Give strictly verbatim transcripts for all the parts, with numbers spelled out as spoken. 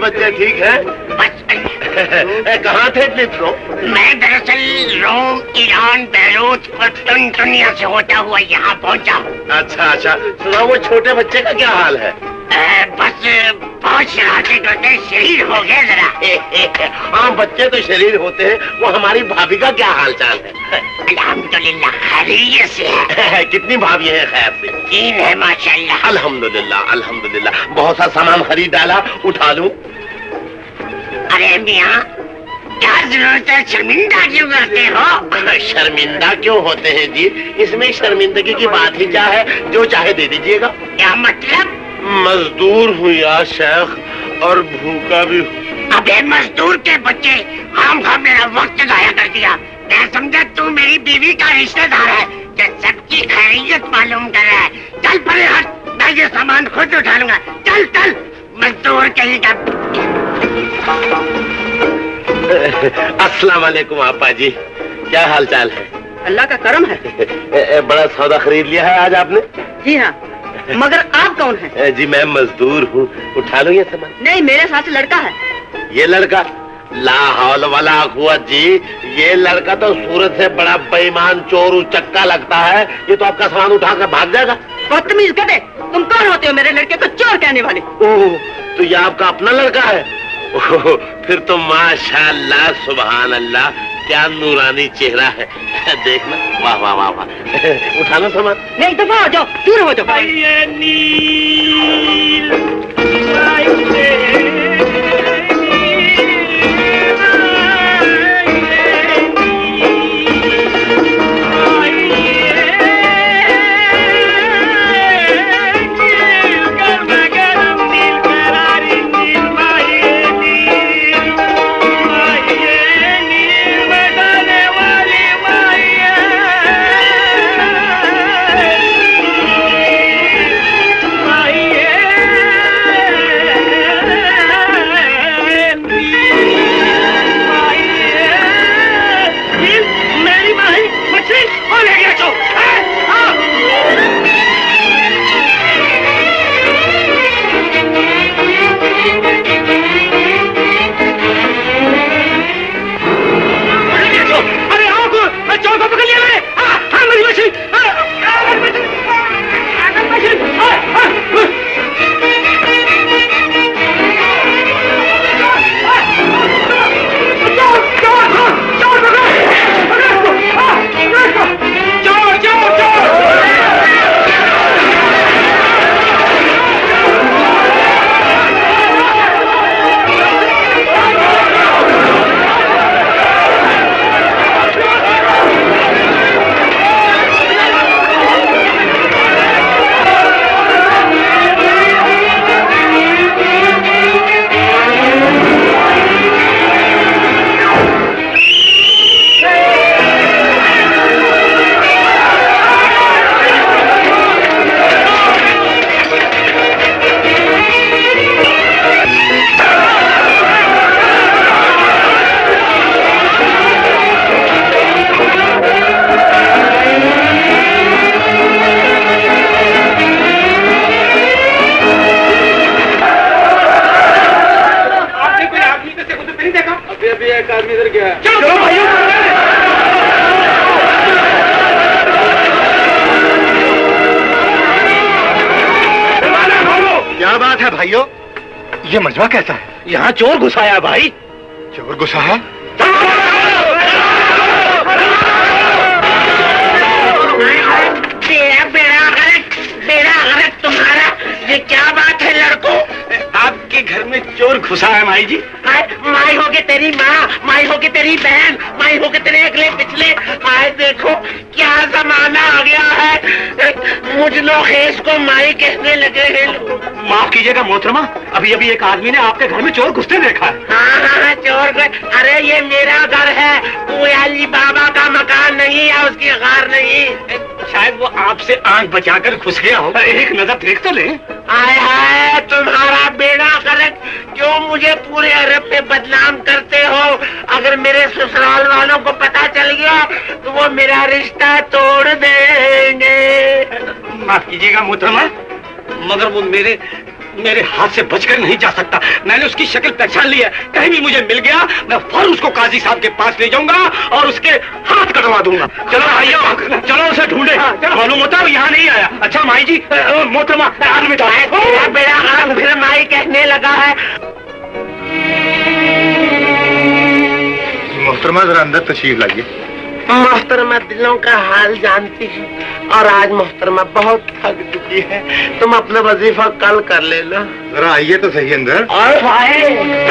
बच्चे ठीक है? कहाँ थे इतने दिनों? मैं दरअसल रोम, ईरान, बैरूत और दुनिया से होता हुआ यहाँ पहुँचा। अच्छा अच्छा, सुना वो छोटे बच्चे का क्या हाल है? आ, बस बहुत शरारती करते, शरीर हो गया जरा। हाँ बच्चे तो शरीर होते हैं, वो हमारी भाभी का क्या हाल चाल है? अल्हम्दुलिल्लाह खैरियत से है। कितनी भाभी है खैर से? तीन है माशाल्लाह। अल्हम्दुलिल्लाह अल्हम्दुलिल्लाह। बहुत सा सामान खरीद डाला, उठा लूं? अरे मियाँ क्या जरूरत है, शर्मिंदा क्यों करते हो? शर्मिंदा क्यों होते हैं जी? इसमें शर्मिंदगी की बात ही क्या है, जो चाहे दे दीजिएगा। क्या मतलब? मजदूर हूँ यार शेख, और भूखा भी हूँ। अबे मजदूर के बच्चे, हम खा मेरा वक्त जाया कर दिया। मैं समझा तू मेरी बीवी का रिश्तेदार है, जो सबकी खैरियत मालूम कर रहा है। चल परे हट, मैं ये सामान खुद उठा लूंगा। चल चल मजदूर कहीं का। अस्सलाम वालेकुम आपा जी, क्या हाल चाल है? अल्लाह का करम है। बड़ा सौदा खरीद लिया है आज आपने? जी हाँ, मगर आप कौन हैं? जी मैं मजदूर हूँ, उठा लो ये सामान। नहीं, मेरे साथ लड़का है। ये लड़का? ला हौल वला कुव्वत जी, ये लड़का तो सूरत से बड़ा बेईमान चोर उचक्का लगता है। ये तो आपका सामान उठा कर भाग जाएगा। बदतमीज गधे, तुम कौन होते हो मेरे लड़के को चोर कहने वाले? ओह, तो ये आपका अपना लड़का है? ओह, फिर तो माशाल्लाह सुभान अल्लाह, क्या नूरानी चेहरा है। देखना, वाह वाह वाह वाह। उठाना सामान। नहीं, दफा हो जाओ, दूर हो जाओ। भाइयों, ये मजमा कैसा है? यहाँ चोर घुसाया भाई। चोर घुसा है? बेड़ा बेड़ा गलत, बेड़ा गलत तुम्हारा। ये क्या बात है लड़कों? आपके घर में चोर घुसा है माई जी। माई हो के तेरी माँ, माई हो के तेरी बहन, माई हो के तेरे अगले पिछले। आए देखो क्या जमाना आ गया है, मुझ लोग को माई कहने लगे हैं। माफ कीजिएगा मोहतरमा, अभी अभी एक आदमी ने आपके घर में चोर घुसते देखा है। हाँ हाँ हाँ चोर। अरे ये मेरा घर है, कोई अली बाबा का मकान नहीं है, उसकी गार नहीं। शायद वो आपसे आंख बचाकर घुस गया हो, एक नजर देख तो ले। आए हाय तुम्हारा बेड़ा गलत, क्यों मुझे पूरे अरब पे बदनाम करते हो? अगर मेरे ससुराल वालों को पता चल गया तो वो मेरा रिश्ता तोड़ देंगे। माफ कीजिएगा मोहतरमा, मगर वो मेरे मेरे हाथ से बचकर नहीं जा सकता। मैंने उसकी शक्ल पहचान ली है। कहीं भी मुझे मिल गया मैं फौरन उसको काजी साहब के पास ले जाऊंगा और उसके हाथ कटवा दूंगा। चलो भाइयों, चलो उसे ढूंढे। मालूम होता है यहाँ नहीं आया। अच्छा माई जी, मोहतरमा आग में तो मेरा आग फिर माई कहने लगा है। मोहतरमा जरा अंदर तशरीफ लाइए। मोहतरमा दिलों का हाल जानती है और आज मोहतरमा बहुत थक चुकी है। तुम अपना वजीफा कल कर लेना। जरा आइए तो सही अंदर। और आए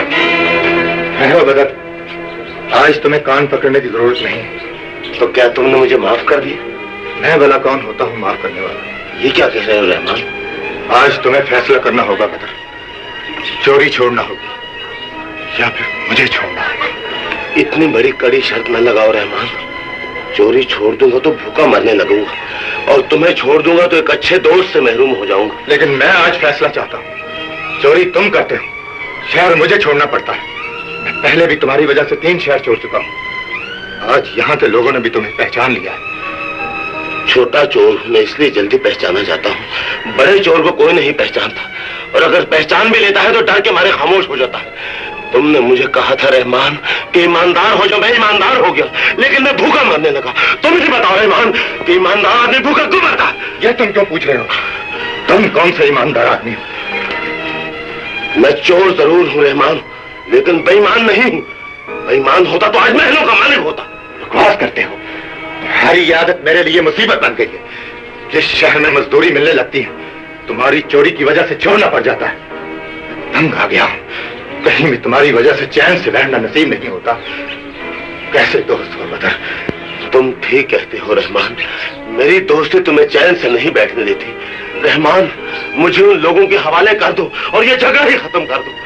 बदर, आज तुम्हें कान पकड़ने की जरूरत नहीं। तो क्या तुमने मुझे माफ कर दिया? मैं भला कौन होता हूँ माफ करने वाला? ये क्या कह रहे हो रहमान? आज तुम्हें फैसला करना होगा बदर। चोरी छोड़ना होगी या फिर मुझे छोड़ना होगा। इतनी बड़ी कड़ी शर्त न लगाओ रहमान। चोरी छोड़ दूंगा तो भूखा मरने लगूंगा और तुम्हें छोड़ दूंगा तो एक अच्छे दोस्त से महरूम हो जाऊंगा। लेकिन मैं आज फैसला चाहता हूँ। चोरी तुम करते हो, शहर मुझे छोड़ना पड़ता है। मैं पहले भी तुम्हारी वजह से तीन शहर छोड़ चुका हूँ। आज यहाँ के लोगों ने भी तुम्हें पहचान लिया है। छोटा चोर मैं इसलिए जल्दी पहचाना जाता हूँ। बड़े चोर को कोई नहीं पहचानता और अगर पहचान भी लेता है तो डर के मारे खामोश हो जाता है। तुमने मुझे कहा था रहमान कि ईमानदार हो जाओ। मैं ईमानदार हो गया लेकिन मैं भूखा मरने लगा। तुम मुझे बताओ रहमान कि ईमानदार आदमी भूखा क्यों मरता? यह तुम क्यों पूछ रहे हो? तुम कौन सा ईमानदार आदमी हो? मैं चोर जरूर हूँ रहमान लेकिन बेईमान नहीं हूँ। बेईमान होता तो आज महलों का मालिक होता। बकवास करते हो। तुम्हारी आदत मेरे लिए मुसीबत बन गई है। जिस शहर में मजदूरी मिलने लगती है तुम्हारी चोरी की वजह से छोड़ना पड़ जाता है। तंग आ गया हूं। कहीं भी तुम्हारी वजह से चैन से बैठना नसीब नहीं होता। कैसे दोस्त हो बदर? तुम ठीक कहते हो रहमान। मेरी दोस्ती तुम्हें चैन से नहीं बैठने देती। रहमान मुझे उन लोगों के हवाले कर दो और ये झगड़ा ही खत्म कर दो।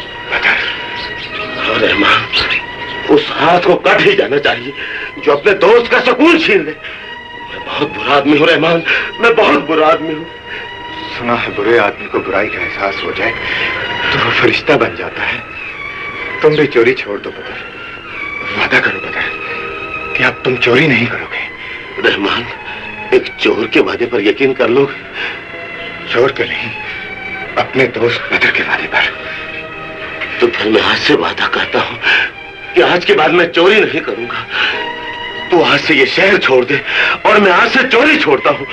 बदर रहमान उस हाथ को कट ही जाना चाहिए जो अपने दोस्त का सुकून छीन ले। मैं बहुत बुरा आदमी हूँ रहमान, मैं बहुत बुरा आदमी हूँ। सुना है बुरे आदमी को बुराई का एहसास हो जाए तो वो फरिश्ता बन जाता है। तुम भी चोरी छोड़ दो बदर। वादा करो बदर कि अब तुम चोरी नहीं करोगे। रहमान एक चोर के वादे पर यकीन कर लोगे? चोर के नहीं, अपने दोस्त बदर के वादे पर। तो फिर मैं आज से वादा करता हूँ कि आज के बाद मैं चोरी नहीं करूंगा। तू आज से ये शहर छोड़ दे और मैं आज से चोरी छोड़ता हूँ।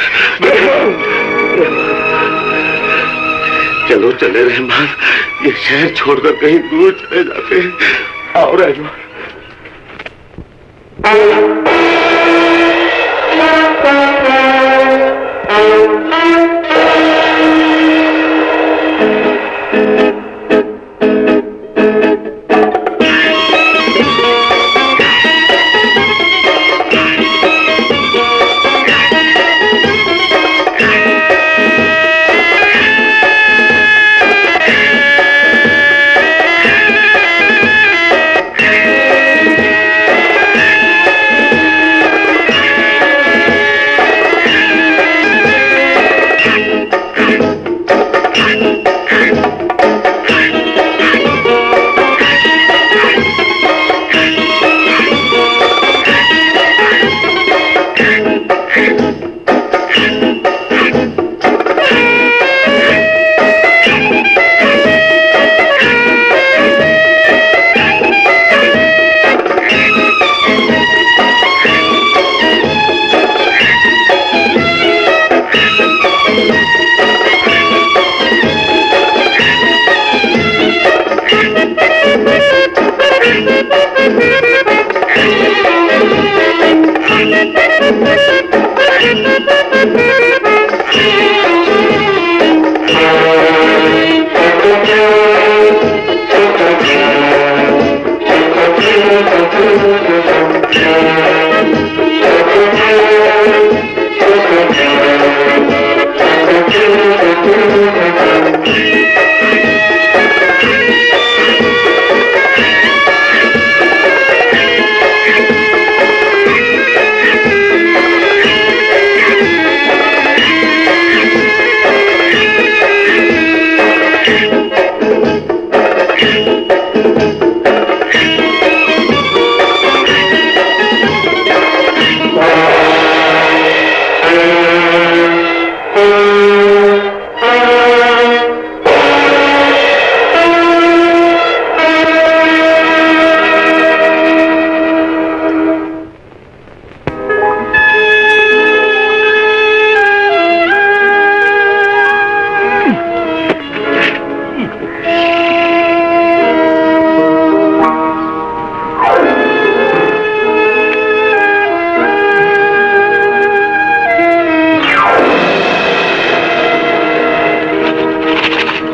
चलो चले रहमान, ये शहर छोड़कर कहीं दूर चले जाते हैं। आओ रहमान।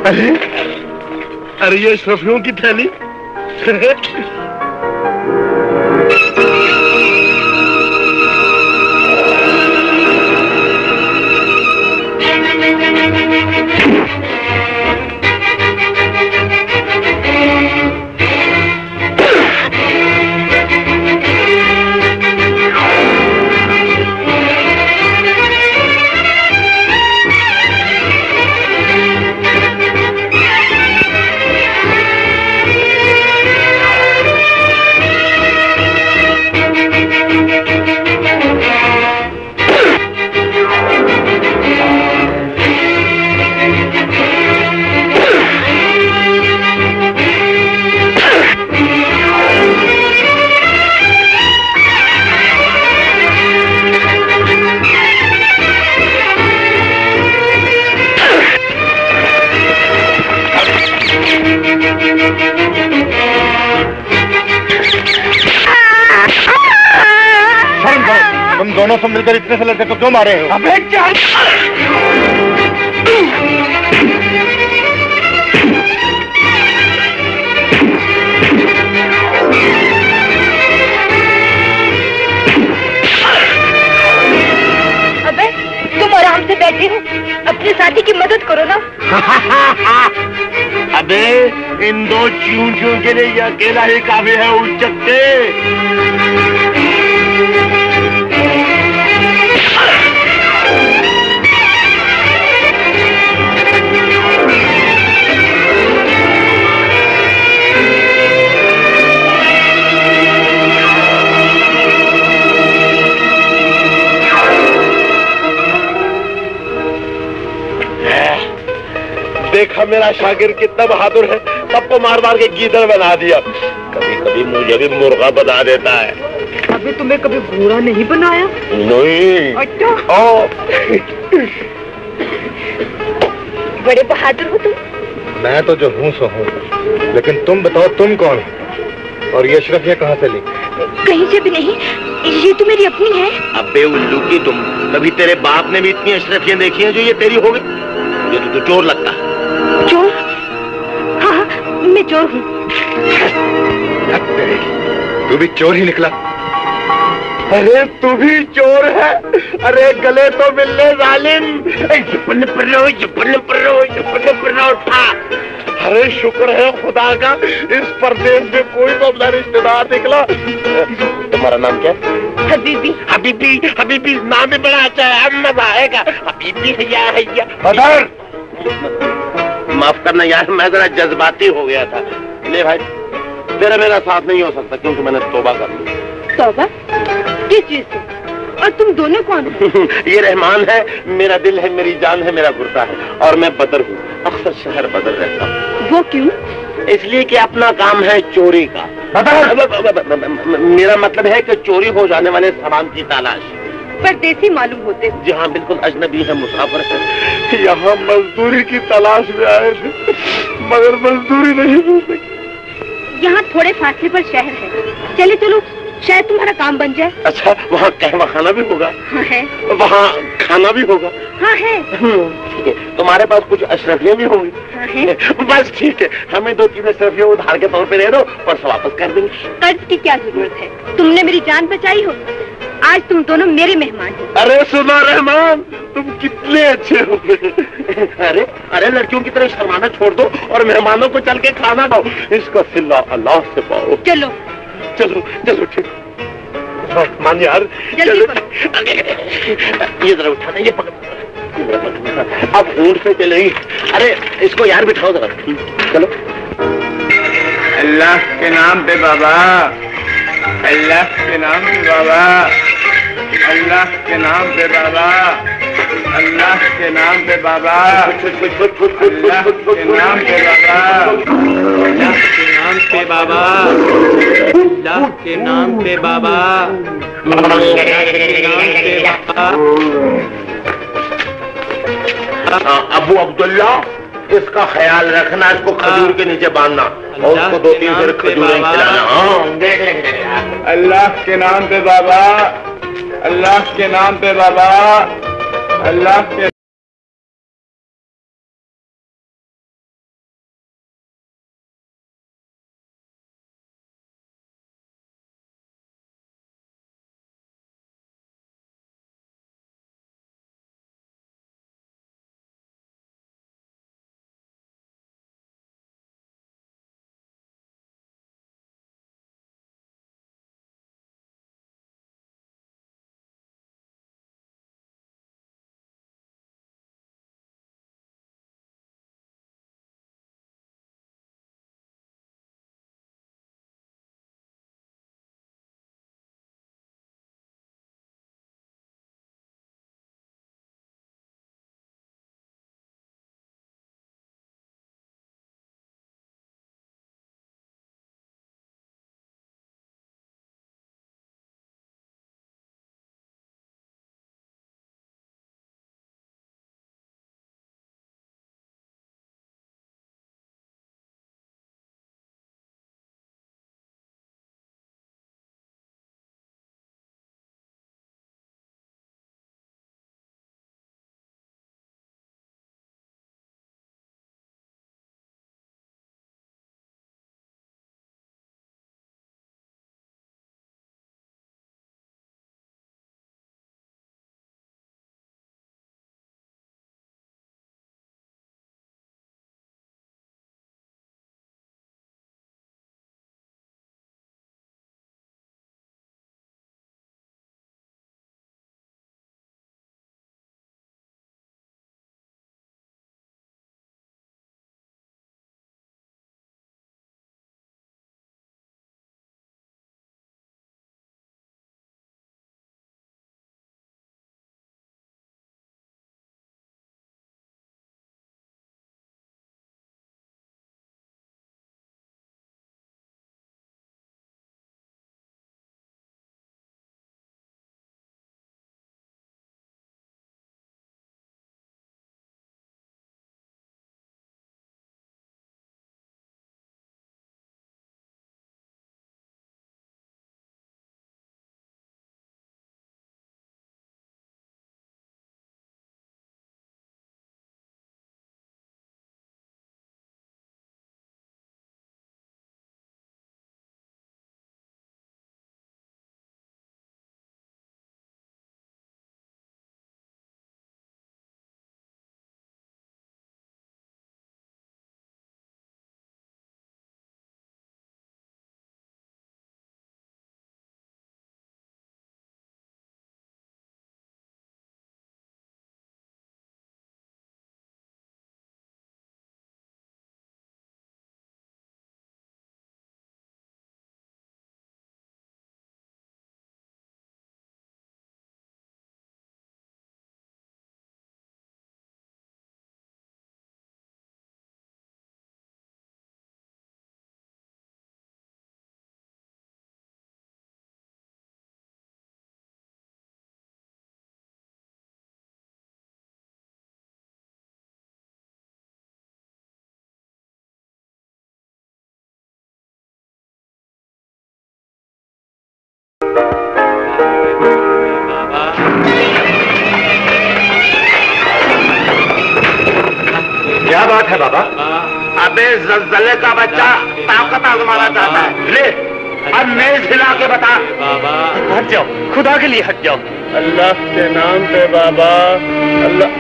अरे अरे ये अशरफियों की थैली। तुम दोनों सब मिलकर इतने से लड़के को क्यों मारे हो? अबे चल! अबे तुम आराम से बैठे हो, अपने साथी की मदद करो ना। अबे इन दो चूंटियों के लिए ये अकेला ही काफी है उस चक्के। देखा मेरा शागिर कितना बहादुर है, सबको मार मार के गीदड़ बना दिया। कभी कभी मुझे भी मुर्गा बना देता है। अबे तुम्हें कभी घोड़ा नहीं बनाया? नहीं। अच्छा। ओ। बड़े बहादुर हो तुम। मैं तो जो हूँ सो हूँ, लेकिन तुम बताओ तुम कौन हो और ये अशरफियाँ कहाँ से ली? कहीं से भी नहीं, ये तो मेरी अपनी है। अबे उल्लू की तुम, कभी तेरे बाप ने भी इतनी अशरफियाँ देखी हैं जो ये तेरी हो गई? मुझे तो तू चोर लगता है। चोर? हाँ हाँ, मैं चोर हूँ। तू भी चोर ही निकला? अरे तू भी चोर है? अरे गले तो मिलने जालिम। जुपन परो, जुपन परो, जुपन परो उठा। अरे शुक्र है खुदा का, इस परदेश में कोई तो अपना रिश्तेदार निकला। तुम्हारा नाम क्या है? हबीबी। हबीबी, हबीबी नाम भी बड़ा अच्छा है, अब मजा आएगा। हबीबी हैया हैया। अदर! माफ करना यार, मैं जरा जज्बाती हो गया था। ले भाई, तेरा मेरा साथ नहीं हो सकता क्योंकि मैंने तौबा कर ली। तौबा? किस चीज से? और तुम दोनों कौन हो? ये रहमान है, मेरा दिल है, मेरी जान है, मेरा गुर्दा है, और मैं बदर हूँ। अक्सर शहर बदर रहता हूँ। वो क्यों? इसलिए कि अपना काम है चोरी का। मेरा मतलब है कि चोरी हो जाने वाले सामान की तलाश। परदेसी मालूम होते। जी हाँ, बिल्कुल अजनबी है, मुसाफिर है। यहाँ मजदूरी की तलाश में आए थे, मगर मजदूरी नहीं मिल सकी। यहाँ थोड़े फासले पर शहर है, चले चलो, शायद तुम्हारा काम बन जाए। अच्छा, वहाँ कहवा खाना भी होगा? हाँ है। वहाँ खाना भी होगा? हाँ है। ठीक है, तुम्हारे पास कुछ अशरफियाँ भी होंगी? हाँ है। बस ठीक है, हमें दो तीन अशरफियाँ उधार के तौर पे दे दो, परसों वापस कर देंगे। कर्ज की क्या जरूरत है, तुमने मेरी जान बचाई हो, आज तुम दोनों मेरे मेहमान हो। अरे सुना रहमान, तुम कितने अच्छे हो। अरे अरे लड़कियों की तरह शर्माना छोड़ दो और मेहमानों को चल के खाना खाओ, इसका सिला अल्लाह से पाओ। चलो चलो चलो ठीक। मान यार, चलो। ये जरा उठाना, ये पकड़। अब ऊंट पे चलेंगे। अरे इसको यार बिठाओ जरा, चलो। अल्लाह के नाम पे बाबा, अल्लाह के नाम पे बाबा, अल्लाह के नाम पे बाबा, अल्लाह के नाम पे बाबा, अल्लाह के नाम पे बाबा, अल्लाह के नाम पे बाबा, अल्लाह के नाम पे बाबा, अल्लाह के नाम पे बाबा। अबू अब्दुल्ला, इसका ख्याल रखना, इसको खजूर के नीचे बांधना और उसको दो तीन फिर खजूरें खिलाना। हाँ, अल्लाह के नाम पे बाबा, अल्लाह के नाम पे बाबा, अल्लाह के बाबा? अबे जल्जले का बच्चा ताकत आजमाना चाहता है। ले अब मेज हिला के बता। बाबा हट जाओ, खुदा के लिए हट जाओ। अल्लाह के नाम पे बाबा। अल्लाह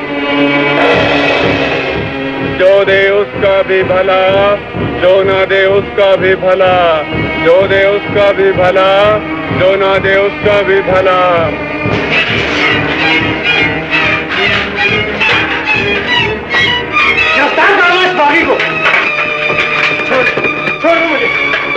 जो दे उसका भी भला, जो ना दे उसका भी भला, जो दे उसका भी भला, जो ना दे उसका भी भला। गिरफ्तार करो इस बागी को। छोड़ छोड़ दो मुझे।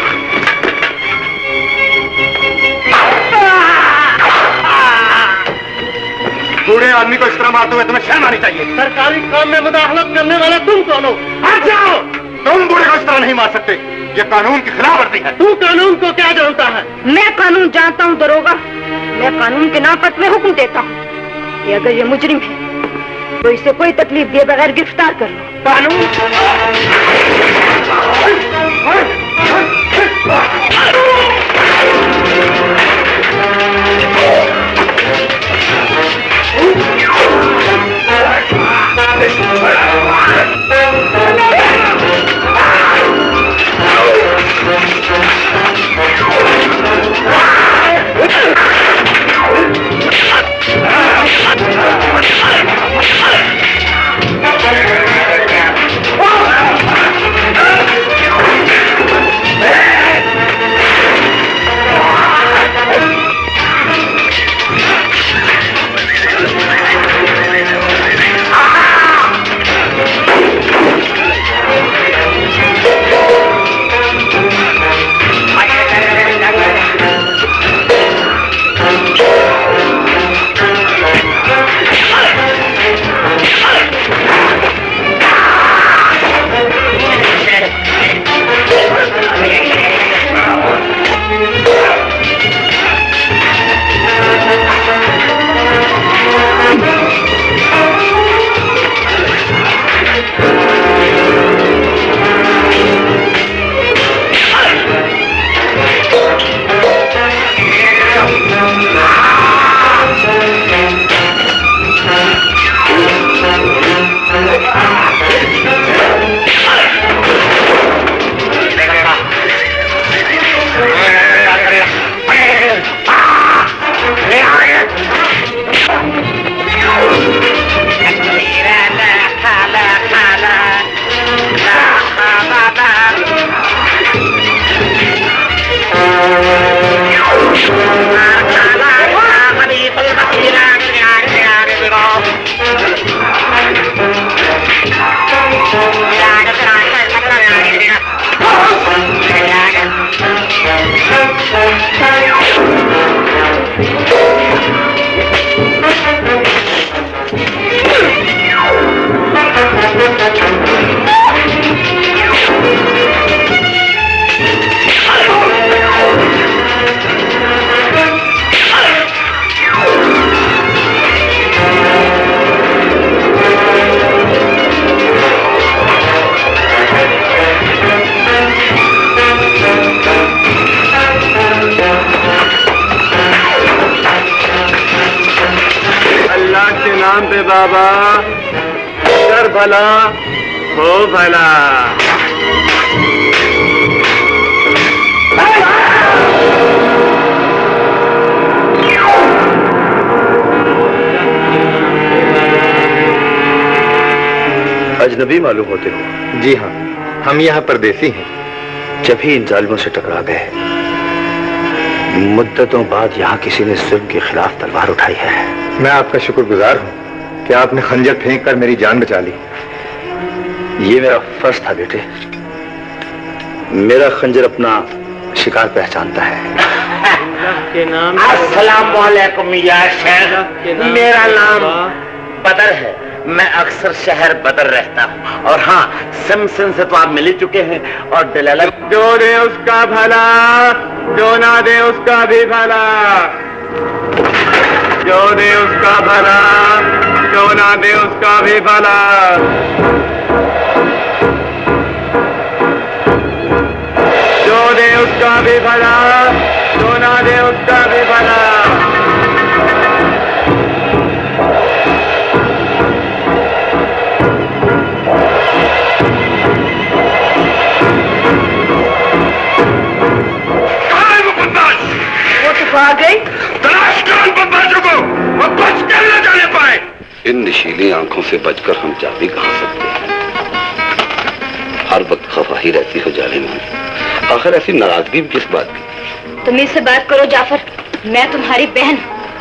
बूढ़े आदमी को इस तरह मारते हुए तुम्हें शर्म आनी चाहिए। सरकारी काम में मुदाखलत करने वाला तुम कौन हो? हट जाओ। तुम बूढ़े को इस तरह नहीं मार सकते, ये कानून की खिलाफ वर्जी है। तू कानून को क्या जानता है? मैं कानून जानता हूँ दरोगा। मैं कानून के नापत में हुक्म देता हूँ कि अगर ये मुजरिम है तो इसे कोई तकलीफ दिए बगैर गिरफ्तार कर लो। कानून बाबा कर भला हो भला। अजनबी मालूम होते हो? जी हाँ, हम यहाँ परदेसी हैं। जब ही इन जालिमों से टकरा गए, मुद्दतों बाद यहाँ किसी ने जुल्म के खिलाफ तलवार उठाई है। मैं आपका शुक्रगुजार हूँ कि आपने खंजर फेंक कर मेरी जान बचा ली। ये मेरा फर्ज था बेटे। मेरा खंजर अपना शिकार पहचानता है। के नाम अस्सलाम वालेकुम या शेख, मेरा नाम बदर है। मैं अक्सर शहर बदर रहता हूँ। और हाँ, सिमसन से तो आप मिल ही चुके हैं। और दलाला जो दे उसका भला, जो ना दे उसका भी भला, जो दे उसका भला, जो ना दे उसका भी भला। जो दे उसका भी भला, जो ना दे उसका भी भला। इन नशीली आंखों से बचकर हम जा भी कहां सकते हैं। हर वक्त खफा ही रहती हो जालिमा। आखिर ऐसी नाराजगी भी किस बात की? तुम इससे बात करो जाफर, मैं तुम्हारी बहन।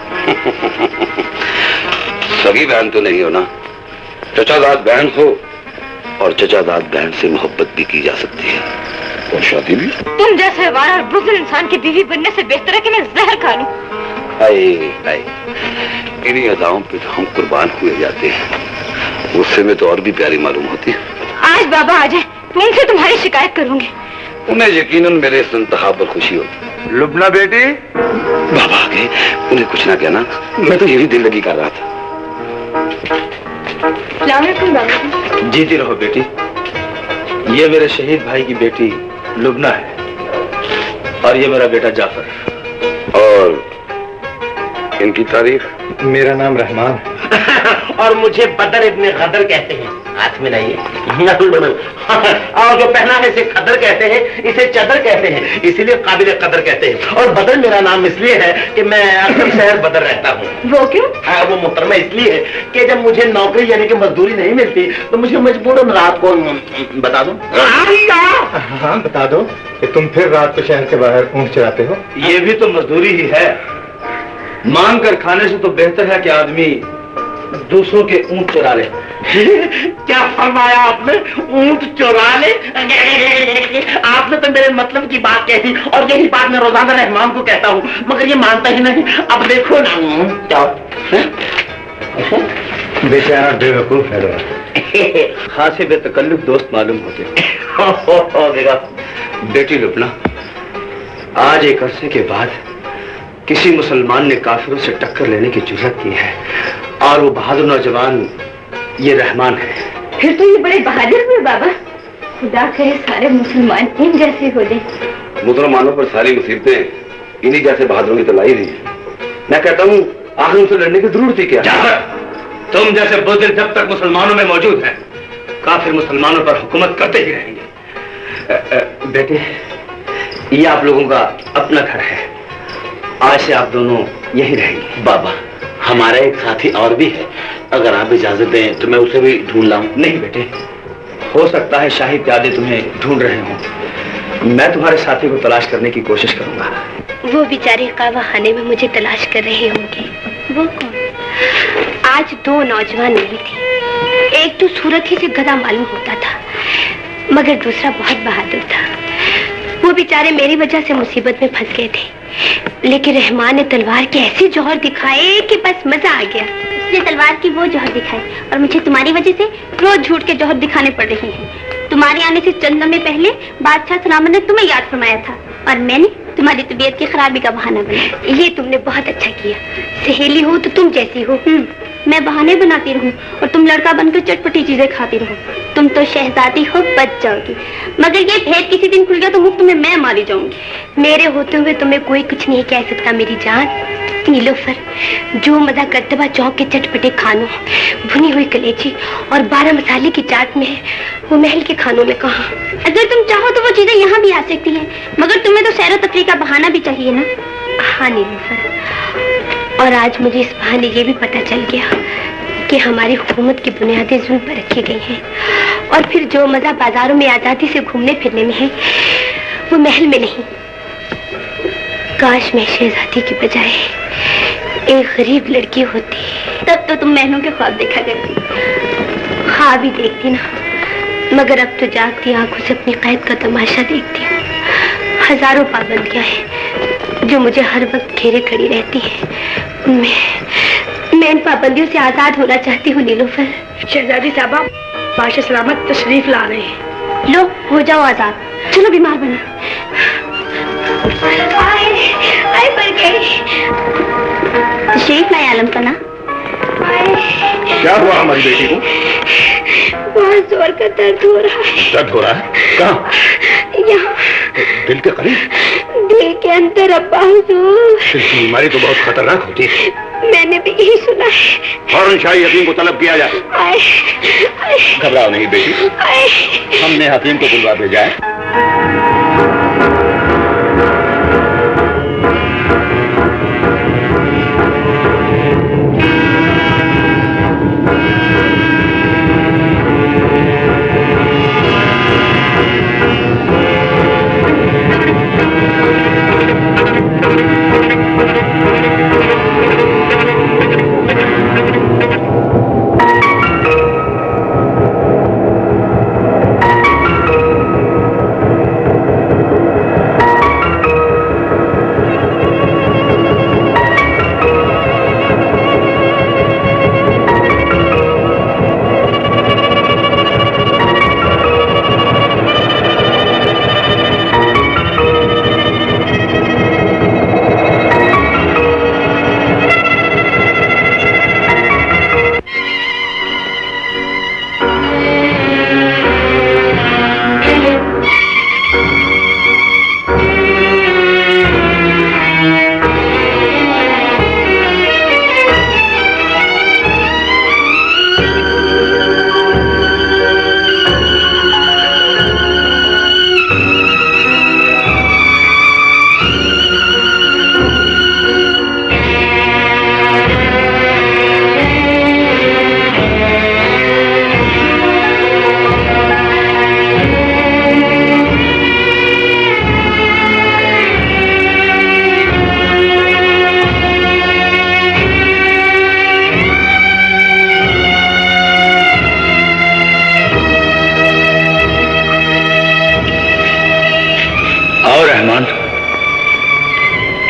सगी बहन तो नहीं हो ना? चचादाद बहन हो, और चचादाद बहन से मोहब्बत भी की जा सकती है, और शादी भी। तुम जैसे वारा और बुज़दिल इंसान की बीवी बनने से बेहतर है कि मैं जहर खा लूं। हाय हाय, इन्हीं अदाओं पे तो हम कुर्बान हुए जाते हैं। गुस्से में तो और भी प्यारी मालूम होती है। आज बाबा आ जाए तो उनसे तुम्हारी शिकायत करूंगी। उन्हें यकीनन मेरे इस इंतखाब पर खुशी होती। लुबना बेटी, बाबा आ गए, उन्हें कुछ ना कहना, मैं तो यही दिल लगी कर रहा था। बाबा। जीती रहो बेटी। ये मेरे शहीद भाई की बेटी लुबना है, और ये मेरा बेटा जाफर। और इनकी तारीफ? मेरा नाम रहमान है। और मुझे बदर इब्ने गदर कहते हैं। हाथ में लाइए। और जो पहना है इसे खदर कहते हैं, इसे चदर कहते हैं, इसीलिए काबिल कदर कहते हैं। और बदर मेरा नाम इसलिए है कि मैं अक्सर शहर बदर रहता हूँ। वो क्यों? हाँ, वो मुहतरमा इसलिए है कि जब मुझे नौकरी यानी कि मजदूरी नहीं मिलती तो मुझे मजबूरन रात को बता दो। हाँ बता दो कि तुम फिर रात को शहर के बाहर ऊँट चराते हो। ये भी तो मजदूरी ही है। मांग कर खाने से तो बेहतर है कि आदमी दूसरों के ऊंट चुरा ले। क्या फरमाया आपने? ऊंट चुरा ले? आपने तो मेरे मतलब की बात कह दी, और यही बात मैं रोजाना रहमान को कहता हूँ, मगर ये मानता ही नहीं। अब देखो ना क्या बेचारा बेवकूफ है। खासे बेतकल्लुफ दोस्त मालूम होते। देखा बेटी लुबना, आज एक अरसे के बाद किसी मुसलमान ने काफिरों से टक्कर लेने की जुर्रत की है, और वो बहादुर नौजवान ये रहमान है। फिर तो ये बड़े बहादुर हुए बाबा। खुदा करे सारे मुसलमान इन जैसे हो जाए। मुसलमानों पर सारी मुसीबतें इन्हीं जैसे बहादुरों की तो लाई हुई है। मैं कहता हूँ आखिर उनसे लड़ने की जरूरत ही क्या? तुम जैसे बुज़दिल जब तक मुसलमानों में मौजूद हैं, काफिर मुसलमानों पर हुकूमत करते ही रहेंगे। बेटे, ये आप लोगों का अपना घर है, आज से आप दोनों यही रहेंगे। बाबा, हमारा एक साथी और भी है, अगर आप इजाजत दें तो मैं उसे भी ढूंढ लाऊं। नहीं बेटे, हो सकता है शाही प्यादे तुम्हें ढूंढ रहे हों। मैं तुम्हारे साथी को तलाश करने की कोशिश करूंगा। वो बेचारे कावा खाने में मुझे तलाश कर रहे होंगे। वो कौन? आज दो नौजवान मिली थी। एक तो सूरत ही से गधा मालूम होता था, मगर दूसरा बहुत बहादुर था। वो बेचारे मेरी वजह से मुसीबत में फंस गए थे, लेकिन रहमान ने तलवार के ऐसे जौहर दिखाए कि बस मजा आ गया। उसने तलवार की वो जौहर दिखाई, और मुझे तुम्हारी वजह से रोज झूठ के जौहर दिखाने पड़ रहे हैं। तुम्हारे आने से चंद लम्हे पहले बादशाह सलामत ने तुम्हें याद फरमाया था, और मैंने तुम्हारी तबीयत की खराबी का बहाना बनाया। ये तुमने बहुत अच्छा किया। सहेली हो तो तुम जैसी हो। मैं बहाने बनाती रहूं और तुम लड़का बनकर चटपटी चीजें खाती रहो। तुम तो शहजादी हो, बच जाओगी, मगर ये भेद किसी दिन खुल गया तो मुफ्त में मैं मारी जाऊंगी। मेरे होते हुए तुम्हें कोई कुछ नहीं कह सकता मेरी जान। नीलोफर, जो मजा करतबा चौक के चटपटे खानों, भुनी हुई कलेजी और बारह मसाले की चाट में है, वो महल के खानों में कहाँ? अगर तुम चाहो तो वो चीजें यहाँ भी आ सकती हैं, मगर तुम्हें तो सैर तफरीह का बहाना भी चाहिए ना। हाँ नीलोफर, और आज मुझे इस बहाने ये भी पता चल गया कि हमारी हुकूमत की बुनियादें जुल्म पर रखी गई हैं, और फिर जो मजा बाजारों में आजादी से घूमने फिरने में है, वो महल में नहीं। काश मैं शहजादी की बजाय एक गरीब लड़की होती, तब तो तुम महलों के ख्वाब देखा करती। ख्वाब ही देखती ना, मगर अब तो जागती आंखों से अपनी कैद का तमाशा देखती हूँ। हजारों पाबंदियां हैं जो मुझे हर वक्त घेरे खड़ी रहती हैं। मैं मैं इन पाबंदियों से आजाद होना चाहती हूँ नीलोफर। शहजादी साहबा, बादशाह सलामत तशरीफ ला रहे हैं। लो, हो जाओ आजाद। चलो बीमार बना। आए, आए पर गई। तशरीफ लाए आलम पना। क्या हुआ हमारी बेटी को? बहुत जोर का दर्द हो रहा है। दर्द हो रहा है? कहाँ? यहाँ, दिल के करीब? दिल के अंदर अब्बा हुजूर। दिल की बीमारी तो बहुत खतरनाक होती है। मैंने भी यही सुना है। फौरन शाही हकीम को तलब किया जाए। आए, आए, घबराओ नहीं बेटी, आए। हमने हकीम को बुलवा भेजा है।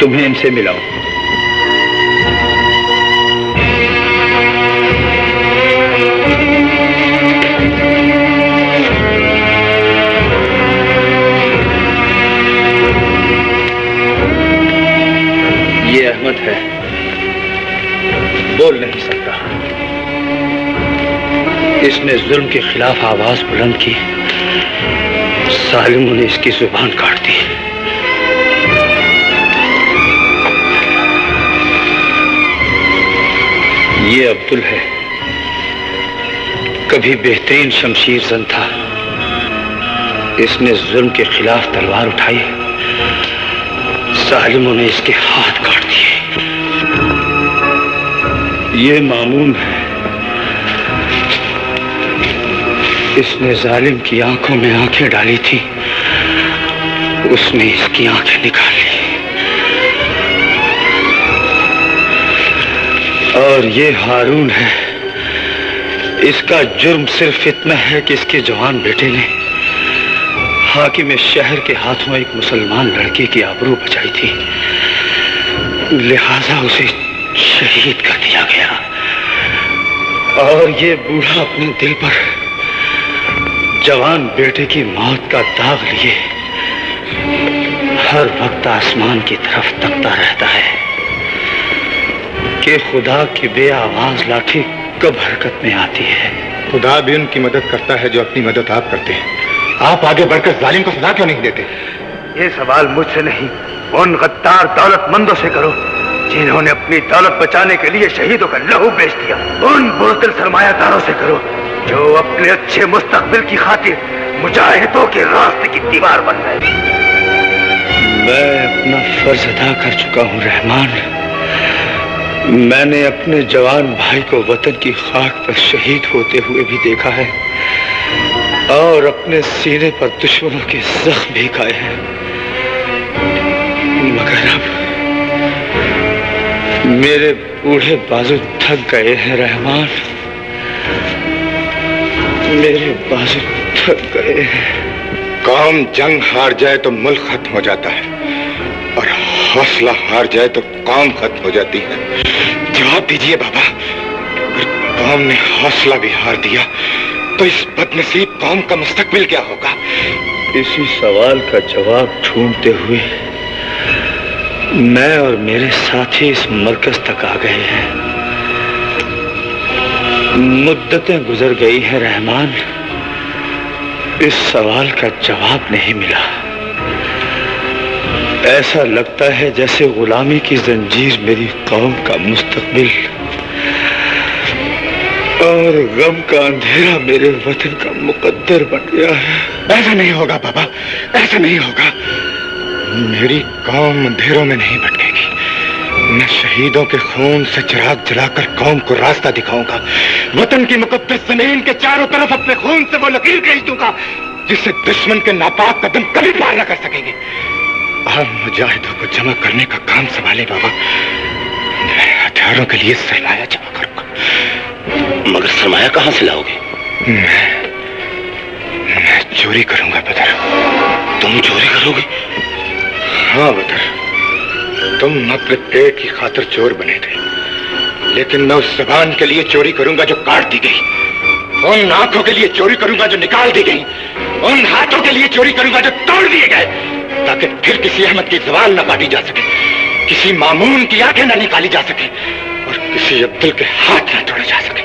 तुम्हें इनसे मिलाऊं। ये अहमद है, बोल नहीं सकता। इसने जुल्म के खिलाफ आवाज बुलंद की, सालिमों ने इसकी जुबान काट दी। ये अब्दुल है, कभी बेहतरीन शमशीर जन था। इसने जुल्म के खिलाफ तलवार उठाई, सालिमों ने इसके हाथ काट दिए। ये मामून है, इसने जालिम की आंखों में आंखें डाली थी, उसने इसकी आंखें निकाल ली। और ये हारून है, इसका जुर्म सिर्फ इतना है कि इसके जवान बेटे ने हाकिम शहर के हाथों एक मुसलमान लड़के की आबरू बचाई थी, लिहाजा उसे शहीद कर दिया गया। और ये बूढ़ा अपने दिल पर जवान बेटे की मौत का दाग लिए हर वक्त आसमान की तरफ तकता रहता है कि खुदा की बेआवाज लाठी कब हरकत में आती है। खुदा भी उनकी मदद करता है जो अपनी मदद आप करते हैं। आप आगे बढ़कर जालिम को सजा क्यों नहीं देते? ये सवाल मुझसे नहीं, उन गद्दार दौलतमंदों से करो जिन्होंने अपनी दौलत बचाने के लिए शहीदों का लहू बेच दिया। उन बुज़दिल सरमायादारों से करो जो अपने अच्छे मुस्तकबिल की खातिर मुजाहिदों के रास्ते की दीवार बन गए। मैं अपना फर्ज अदा कर चुका हूँ रहमान। मैंने अपने जवान भाई को वतन की खाक पर शहीद होते हुए भी देखा है और अपने सीने पर दुश्मनों के जख्म भी खाए हैं, मगर अब मेरे बूढ़े बाजू थक गए हैं रहमान, मेरे बाजू थक गए हैं। कौम जंग हार जाए तो मुल्क खत्म हो जाता है और हौसला हार जाए तो कौम खत्म हो जाती है। जवाब दीजिए बाबा, अगर कौम ने हौसला भी हार दिया तो इस बदनसीब कौम का मुस्तकबिल क्या होगा? इसी सवाल का जवाब ढूंढते हुए मैं और मेरे साथी इस मरकज तक आ गए हैं। मुद्दतें गुजर गई हैं रहमान, इस सवाल का जवाब नहीं मिला। ऐसा लगता है जैसे गुलामी की जंजीर मेरी कौम का मुस्तकबिल और गम का अंधेरा मेरे वतन का मुकद्दर बन गया है। ऐसा नहीं होगा बाबा, ऐसा नहीं होगा। मेरी कौम अंधेरों में नहीं भटकेगी। मैं शहीदों के खून से चिराग जलाकर कौम को रास्ता दिखाऊंगा। वतन की मुकद्दस जमीन के चारों तरफ अपने खून से वो लकीर खींच दूंगा जिससे दुश्मन के नापाक कदम कभी पार न कर सकेंगे। आप मुजाहिदों को जमा करने का काम संभाले बाबा, मैं हथियारों के लिए सरमाया जमा करूंगा। मगर सरमाया कहां से लाओगे? मैं मैं चोरी करूंगा बदर। तुम चोरी करोगे? हाँ बदर, तुम अपने पेट की खातिर चोर बने थे, लेकिन मैं उस जबान के लिए चोरी करूंगा जो काट दी गई, उन आंखों के लिए चोरी करूंगा जो निकाल दी गई, उन हाथों के लिए चोरी करूंगा जो तोड़ दिए गए, ताकि फिर किसी अहमद की जबान न काटी जा सके, किसी मामून की आंखें न निकाली जा सके और किसी अब्दुल के हाथ न तोड़े जा सके।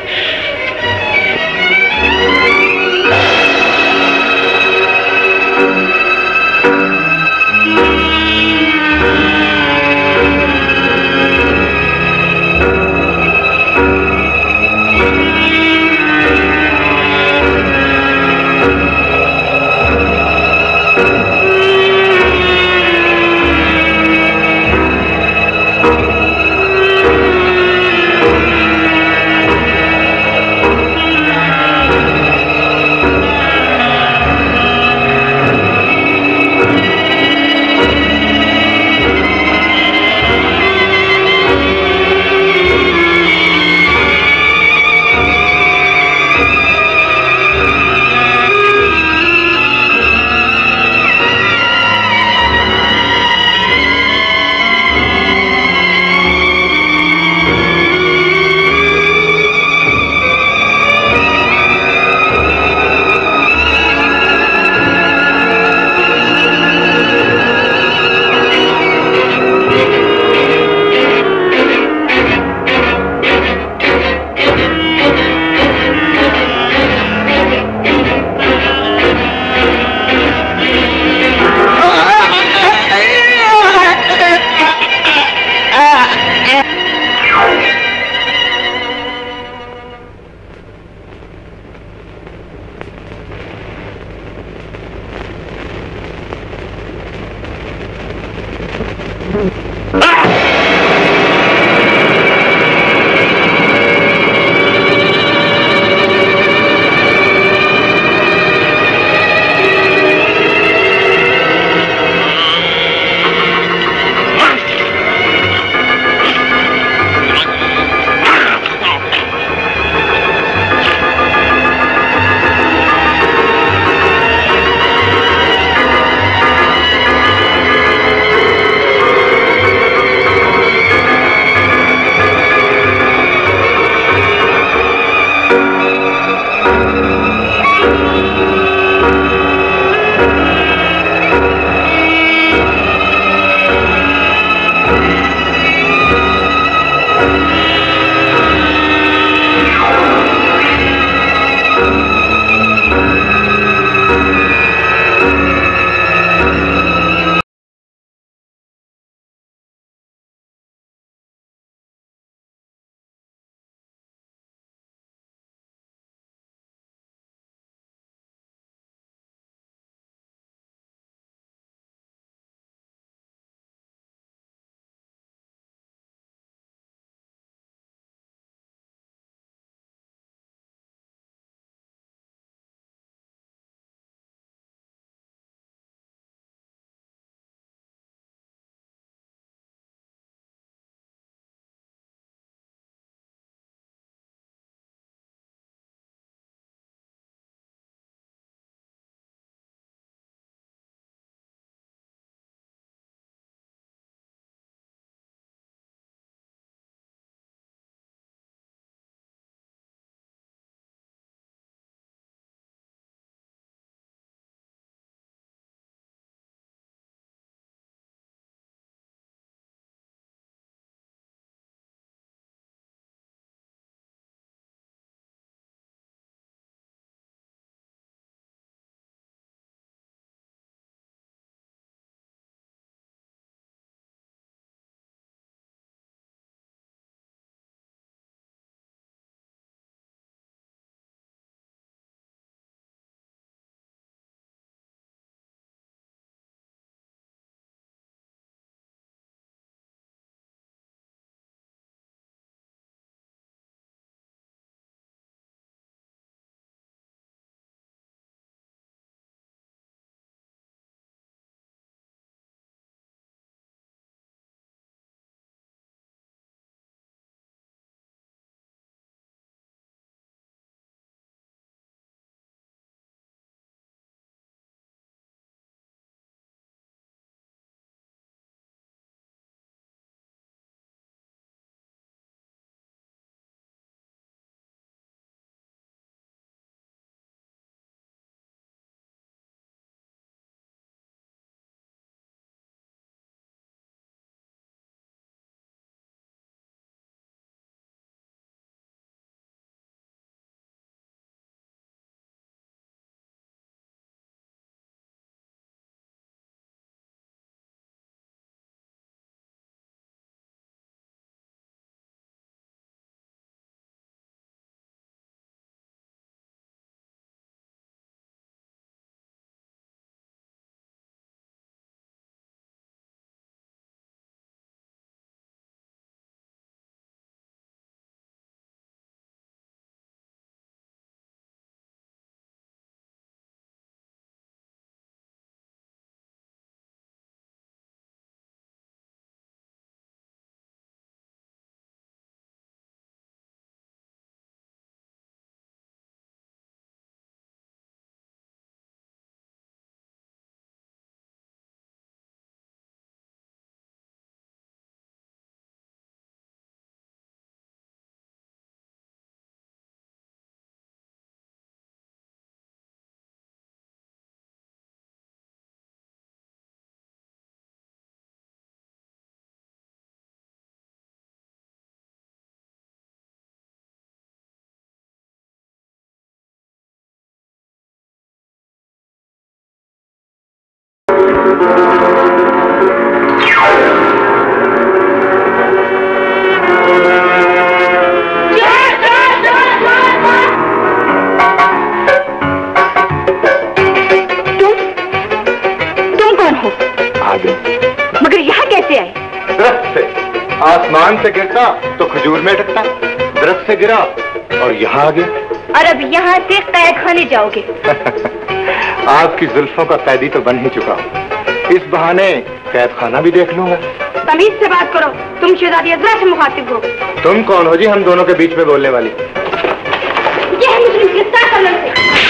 आसमान से गिरता तो खजूर में अटकता, दरख्त से गिरा और यहाँ आ गया। और अब यहाँ से कैद खाने जाओगे। आपकी जुल्फों का कैदी तो बन ही चुका हूँ, इस बहाने कैद खाना भी देख लूंगा। तमीज से बात करो, तुम शहजादी अज़रा से मुखातिब हो। तुम कौन हो जी हम दोनों के बीच में बोलने वाली? ये है मुस्लिम गिरफ्तार करने से।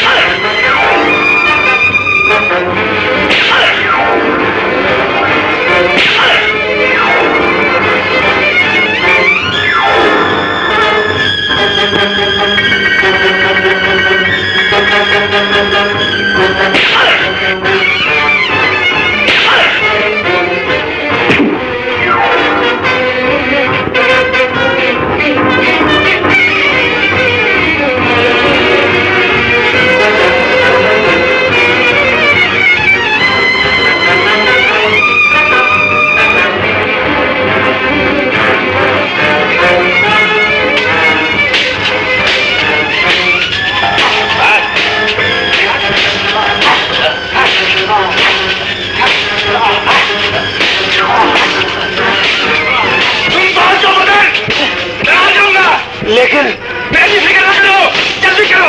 लेकिन मेरी फिक्र रख लो, जल्दी करो।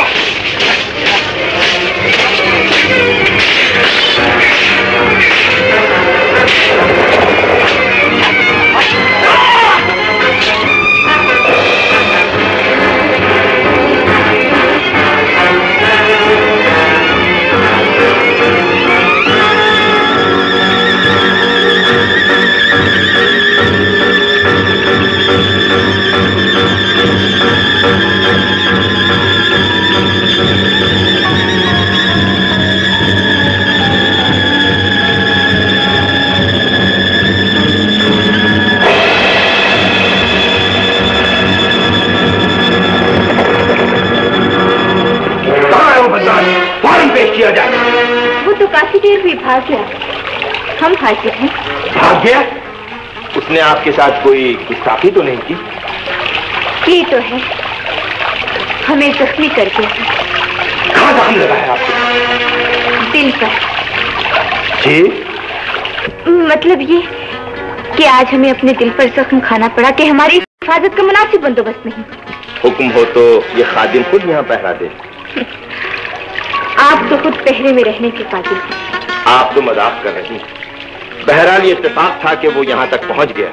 किया जाए। वो तो काफी देर हुई भाग गया, हम हाजिर हैं। भाग गया? उसने आपके साथ कोई गुस्ताखी तो नहीं की? की तो है, हमें जख्मी कर दिया। कहाँ जख्म लगा है आपको? दिल पर। जी? मतलब ये कि आज हमें अपने दिल पर जख्म खाना पड़ा कि हमारी हिफाजत का मुनासिब बंदोबस्त नहीं। हुक्म हो तो ये खादिम खुद यहाँ पहरा दे। आप तो खुद पहरे में रहने के काबिल हैं। आप तो मजाक कर रही हैं। बहरहाल ये इत्तेफाक था कि वो यहाँ तक पहुँच गया।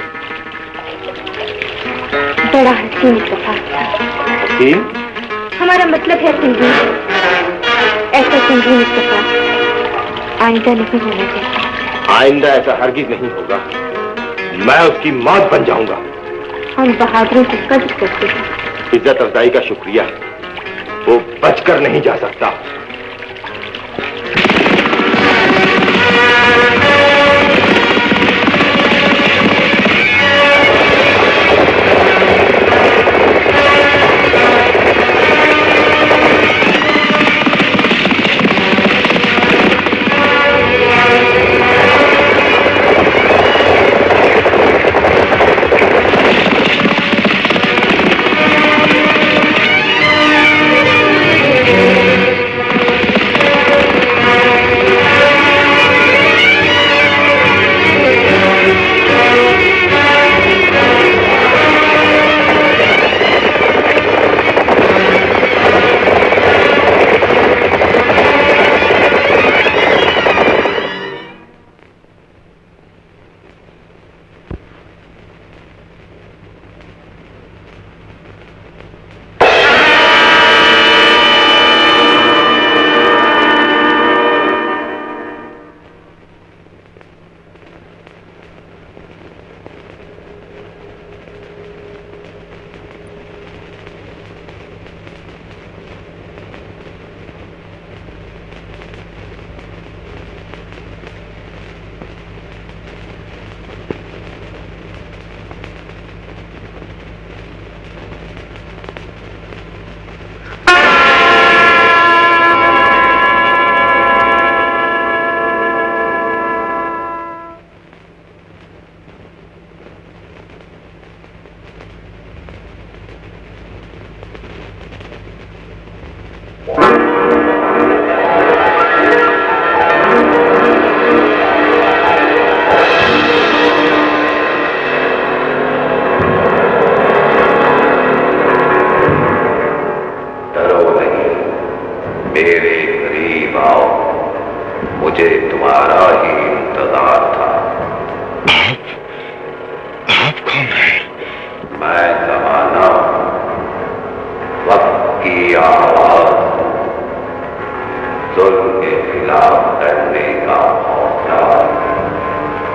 बड़ा हसीन इत्तेफाक था। हसीन? हमारा मतलब है संगीन। ऐसा संगीन इत्तेफाक आइंदा नहीं होना चाहिए। आइंदा ऐसा हरगिज नहीं होगा। मैं उसकी मौत बन जाऊंगा। हम बहादुरों की कदर करते हैं। इज्जत अफजाई का शुक्रिया, वो बचकर नहीं जा सकता।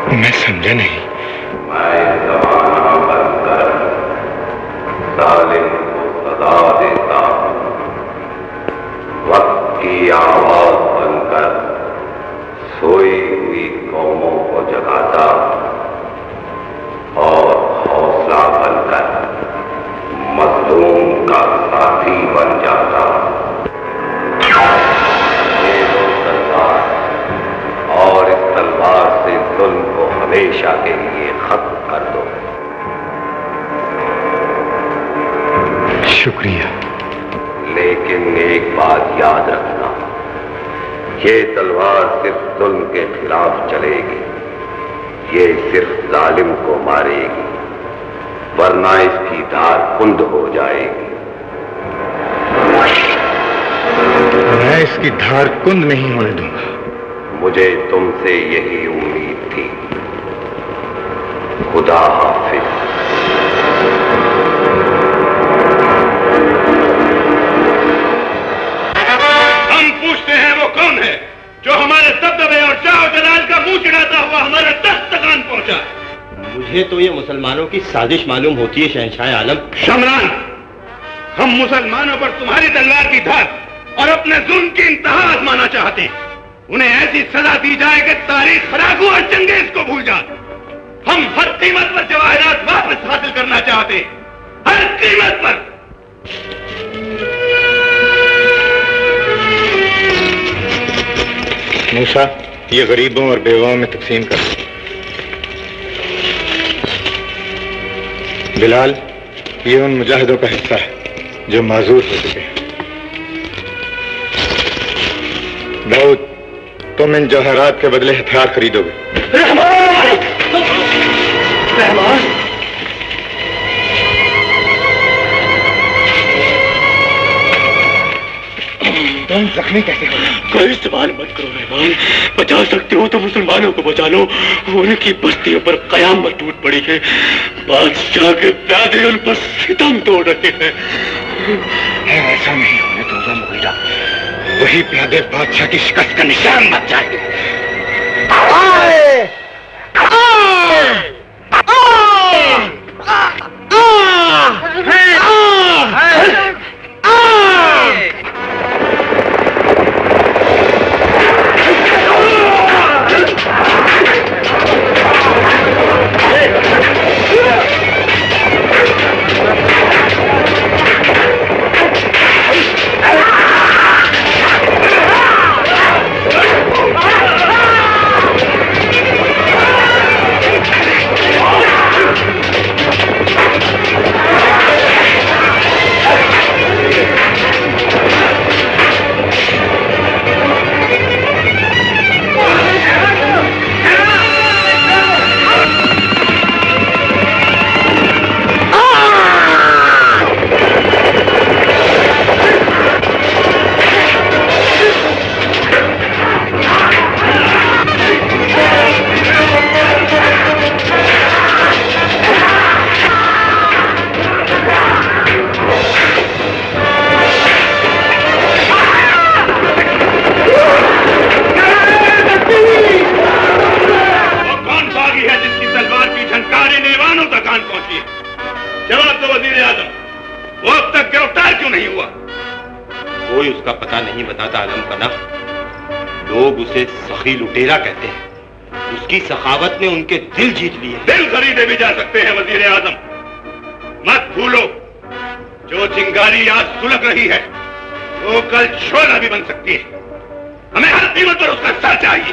मैं समझा नहीं। मैं जमाना बनकर जालिम को सजा देता हूं, वक्त की आवाज बनकर सोई हुई कौमों को जगाता और हौसला बनकर मजलूम का साथी बन जाता। ये लो तलवार और इस तलवार से जुल्म को हमेशा के लिए खत्म कर दो। शुक्रिया। लेकिन एक बात याद रखना, ये तलवार सिर्फ जुल्म के खिलाफ चलेगी, ये सिर्फ जालिम को मारेगी, वरना इसकी धार कुंद हो जाएगी। मैं इसकी धार कुंद नहीं होने दूंगा। मुझे तुमसे यही उम्मीद थी। खुदा हाफिज। हम पूछते हैं वो कौन है जो हमारे दबदबे और जाओ जलाल का मुंह चिढ़ाता हुआ हमारे दस्त तकान पहुंचा है? मुझे तो ये मुसलमानों की साजिश मालूम होती है शहंशाह आलम। शमरान, हम मुसलमानों पर तुम्हारी तलवार की धार और अपने जुल्म की इंतहा आजमाना चाहते हैं। उन्हें ऐसी सजा दी जाए कि तारीख फरागू और चंगेज को भूल जाए। हम हर कीमत पर जवाहरात वापस हासिल करना चाहते हैं, हर कीमत पर। मूसा, ये गरीबों और बेवाओं में तकसीम कर। बिलाल, ये उन मुजाहिदों का हिस्सा है जो माजूर हो चुके हैं। दाऊद, तुम इन जवाहरात के बदले हथियार खरीदोगे। रहमान! रहमान! तुम जख्मी कैसे हो? कोई सवाल मत करो रहमान, बचा सकते हो तो मुसलमानों को बचा लो। उनकी बस्तियों पर कयामत टूट पड़ी है, बादशाह के प्यादे उन पर सितम तोड़ रहे हैं। ऐसा नहीं होने दूंगा मुगीरा। वही प्यादे बादशाह की शिकस्त का निशान बन जाएंगे। लुटेरा कहते हैं। उसकी सखावत ने उनके दिल जीत लिए। दिल खरीदे भी जा सकते हैं वजीर आजम। मत भूलो, जो चिंगारी आज सुलग रही है वो कल शोला भी बन सकती है। हमें हर कीमत पर उसका सर चाहिए।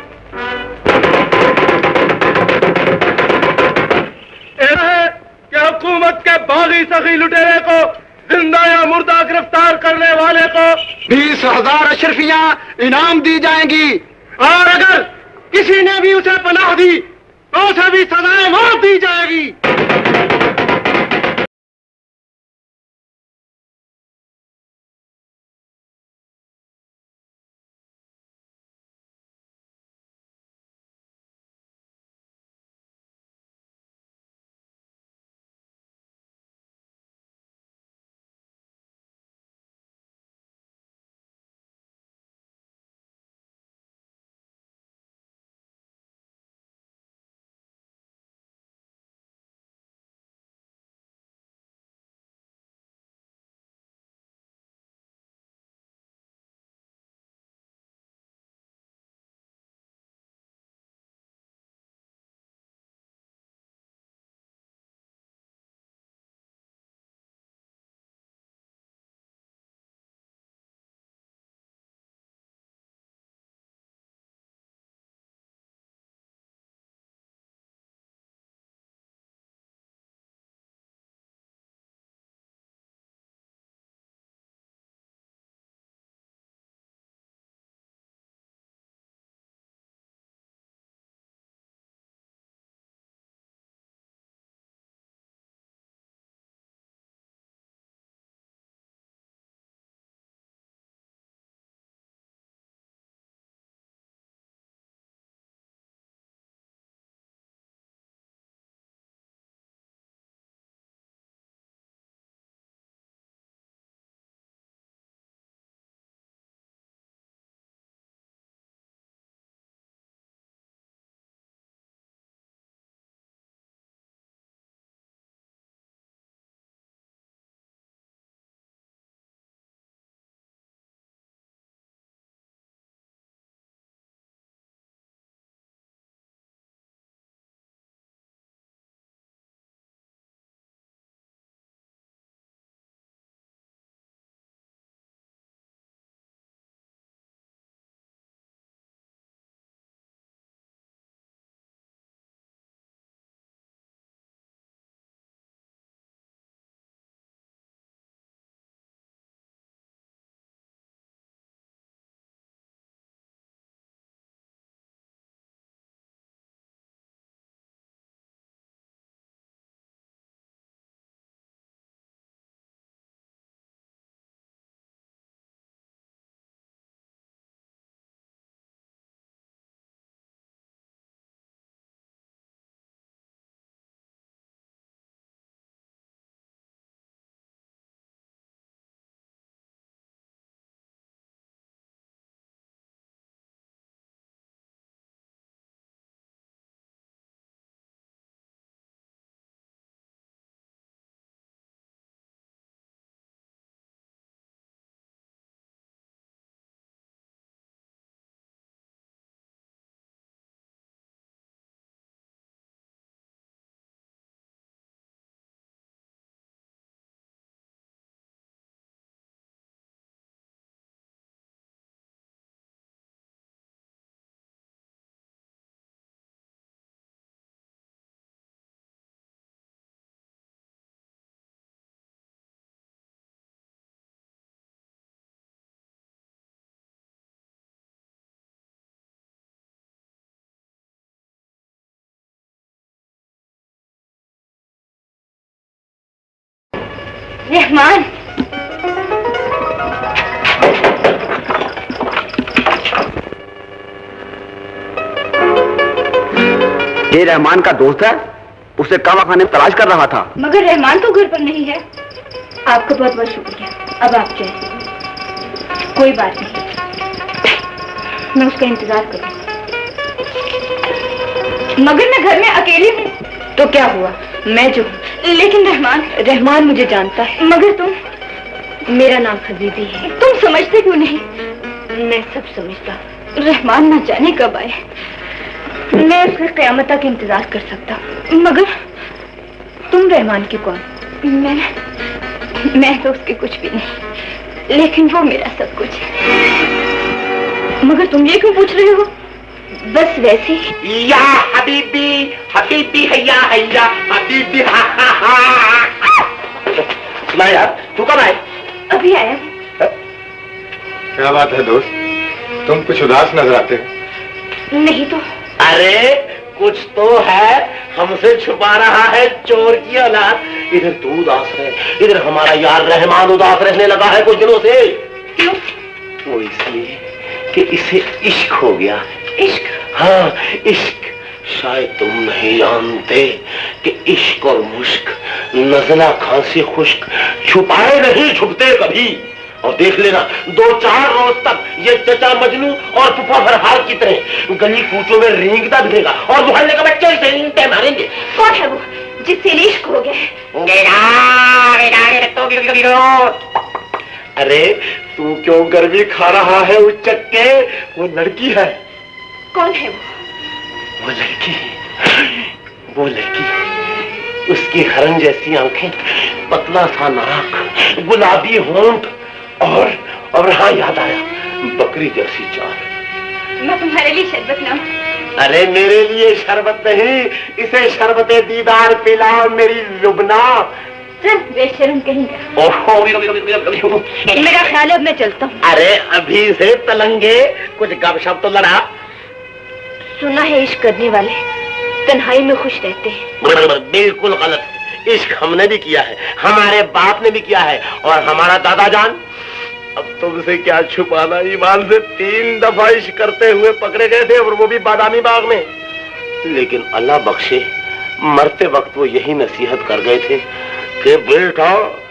कि हुकूमत के बागी सखी लुटेरे को जिंदा या मुर्दा गिरफ्तार करने वाले को बीस हजार अशरफियां इनाम दी जाएंगी, और अगर किसी ने भी उसे पनाह दी तो उसे भी सजाए मौत दी जाएगी। रहमान, ये रहमान का दोस्त है, उसे कावा खाने में तलाश कर रहा था। मगर रहमान तो घर पर नहीं है। आपका बहुत बहुत शुक्रिया। अब आप जाए। कोई बात नहीं, मैं उसका इंतजार करूँ। मगर मैं घर में अकेली हूँ। तो क्या हुआ, मैं जो हूँ। लेकिन रहमान रहमान मुझे जानता है। मगर तुम, मेरा नाम हबीबी है। तुम समझते क्यों नहीं? मैं सब समझता। रहमान ना जाने कब आए। मैं उसके क़यामत तक इंतजार कर सकता, मगर तुम रहमान की कौन? मैं मैं तो उसकी कुछ भी नहीं, लेकिन वो मेरा सब कुछ है। मगर तुम ये क्यों पूछ रहे हो? बस वैसे ही। या हबीबी, हबीबी हैया हैया हबीबी। हा हा हा। सुना यार, तू कब आए? अभी आया। क्या बात है दोस्त, तुम कुछ उदास नजर आते हो। नहीं तो। अरे कुछ तो है, हमसे छुपा रहा है चोर की औलाद। इधर तू उदास है, इधर हमारा यार रहमान उदास रहने लगा है कुछ दिनों से। क्यों? वो इसलिए कि इसे इश्क हो गया है। इश्क? हाँ इश्क। शायद तुम नहीं जानते कि इश्क और मुश्क, नज़ला खांसी खुश्क छुपाए नहीं छुपते कभी। और देख लेना, दो चार रोज तक ये चचा मजनू और फुफा फरहार की तरह गली कूचों में रेंगता फिरेगा और मोहल्ले का बच्चे इसे ईंटें मारेंगे। कौन है वो जिससे इश्क हो गया? अरे तू क्यों गर्मी खा रहा है उस चक्के? वो लड़की है। कौन है वो? वो लड़की, वो लड़की, उसकी हरन जैसी आंखें, पतला सा नाक, गुलाबी होंठ और और हाँ याद आया, बकरी जैसी चाल। मैं तुम्हारे लिए शरबत लाऊं? अरे मेरे लिए शरबत नहीं, इसे शरबते दीदार पिला मेरी लुबना। चल बेशर्म कहेंगे। ओहो, मेरा ख्याल है अब मैं चलता हूँ। अरे अभी से तलंगे, कुछ गपशप तो लड़ा। सुना है इश्क करने वाले तन्हाई में खुश रहते हैं। बिल्कुल गलत। इश्क हमने भी किया है, हमारे बाप ने भी किया है, और हमारा दादा जान, अब तुमसे क्या छुपाना, ईमान से तीन दफा इश्क करते हुए पकड़े गए थे, और वो भी बादामी बाग में। लेकिन अल्लाह बख्शे, मरते वक्त वो यही नसीहत कर गए थे कि बेटा,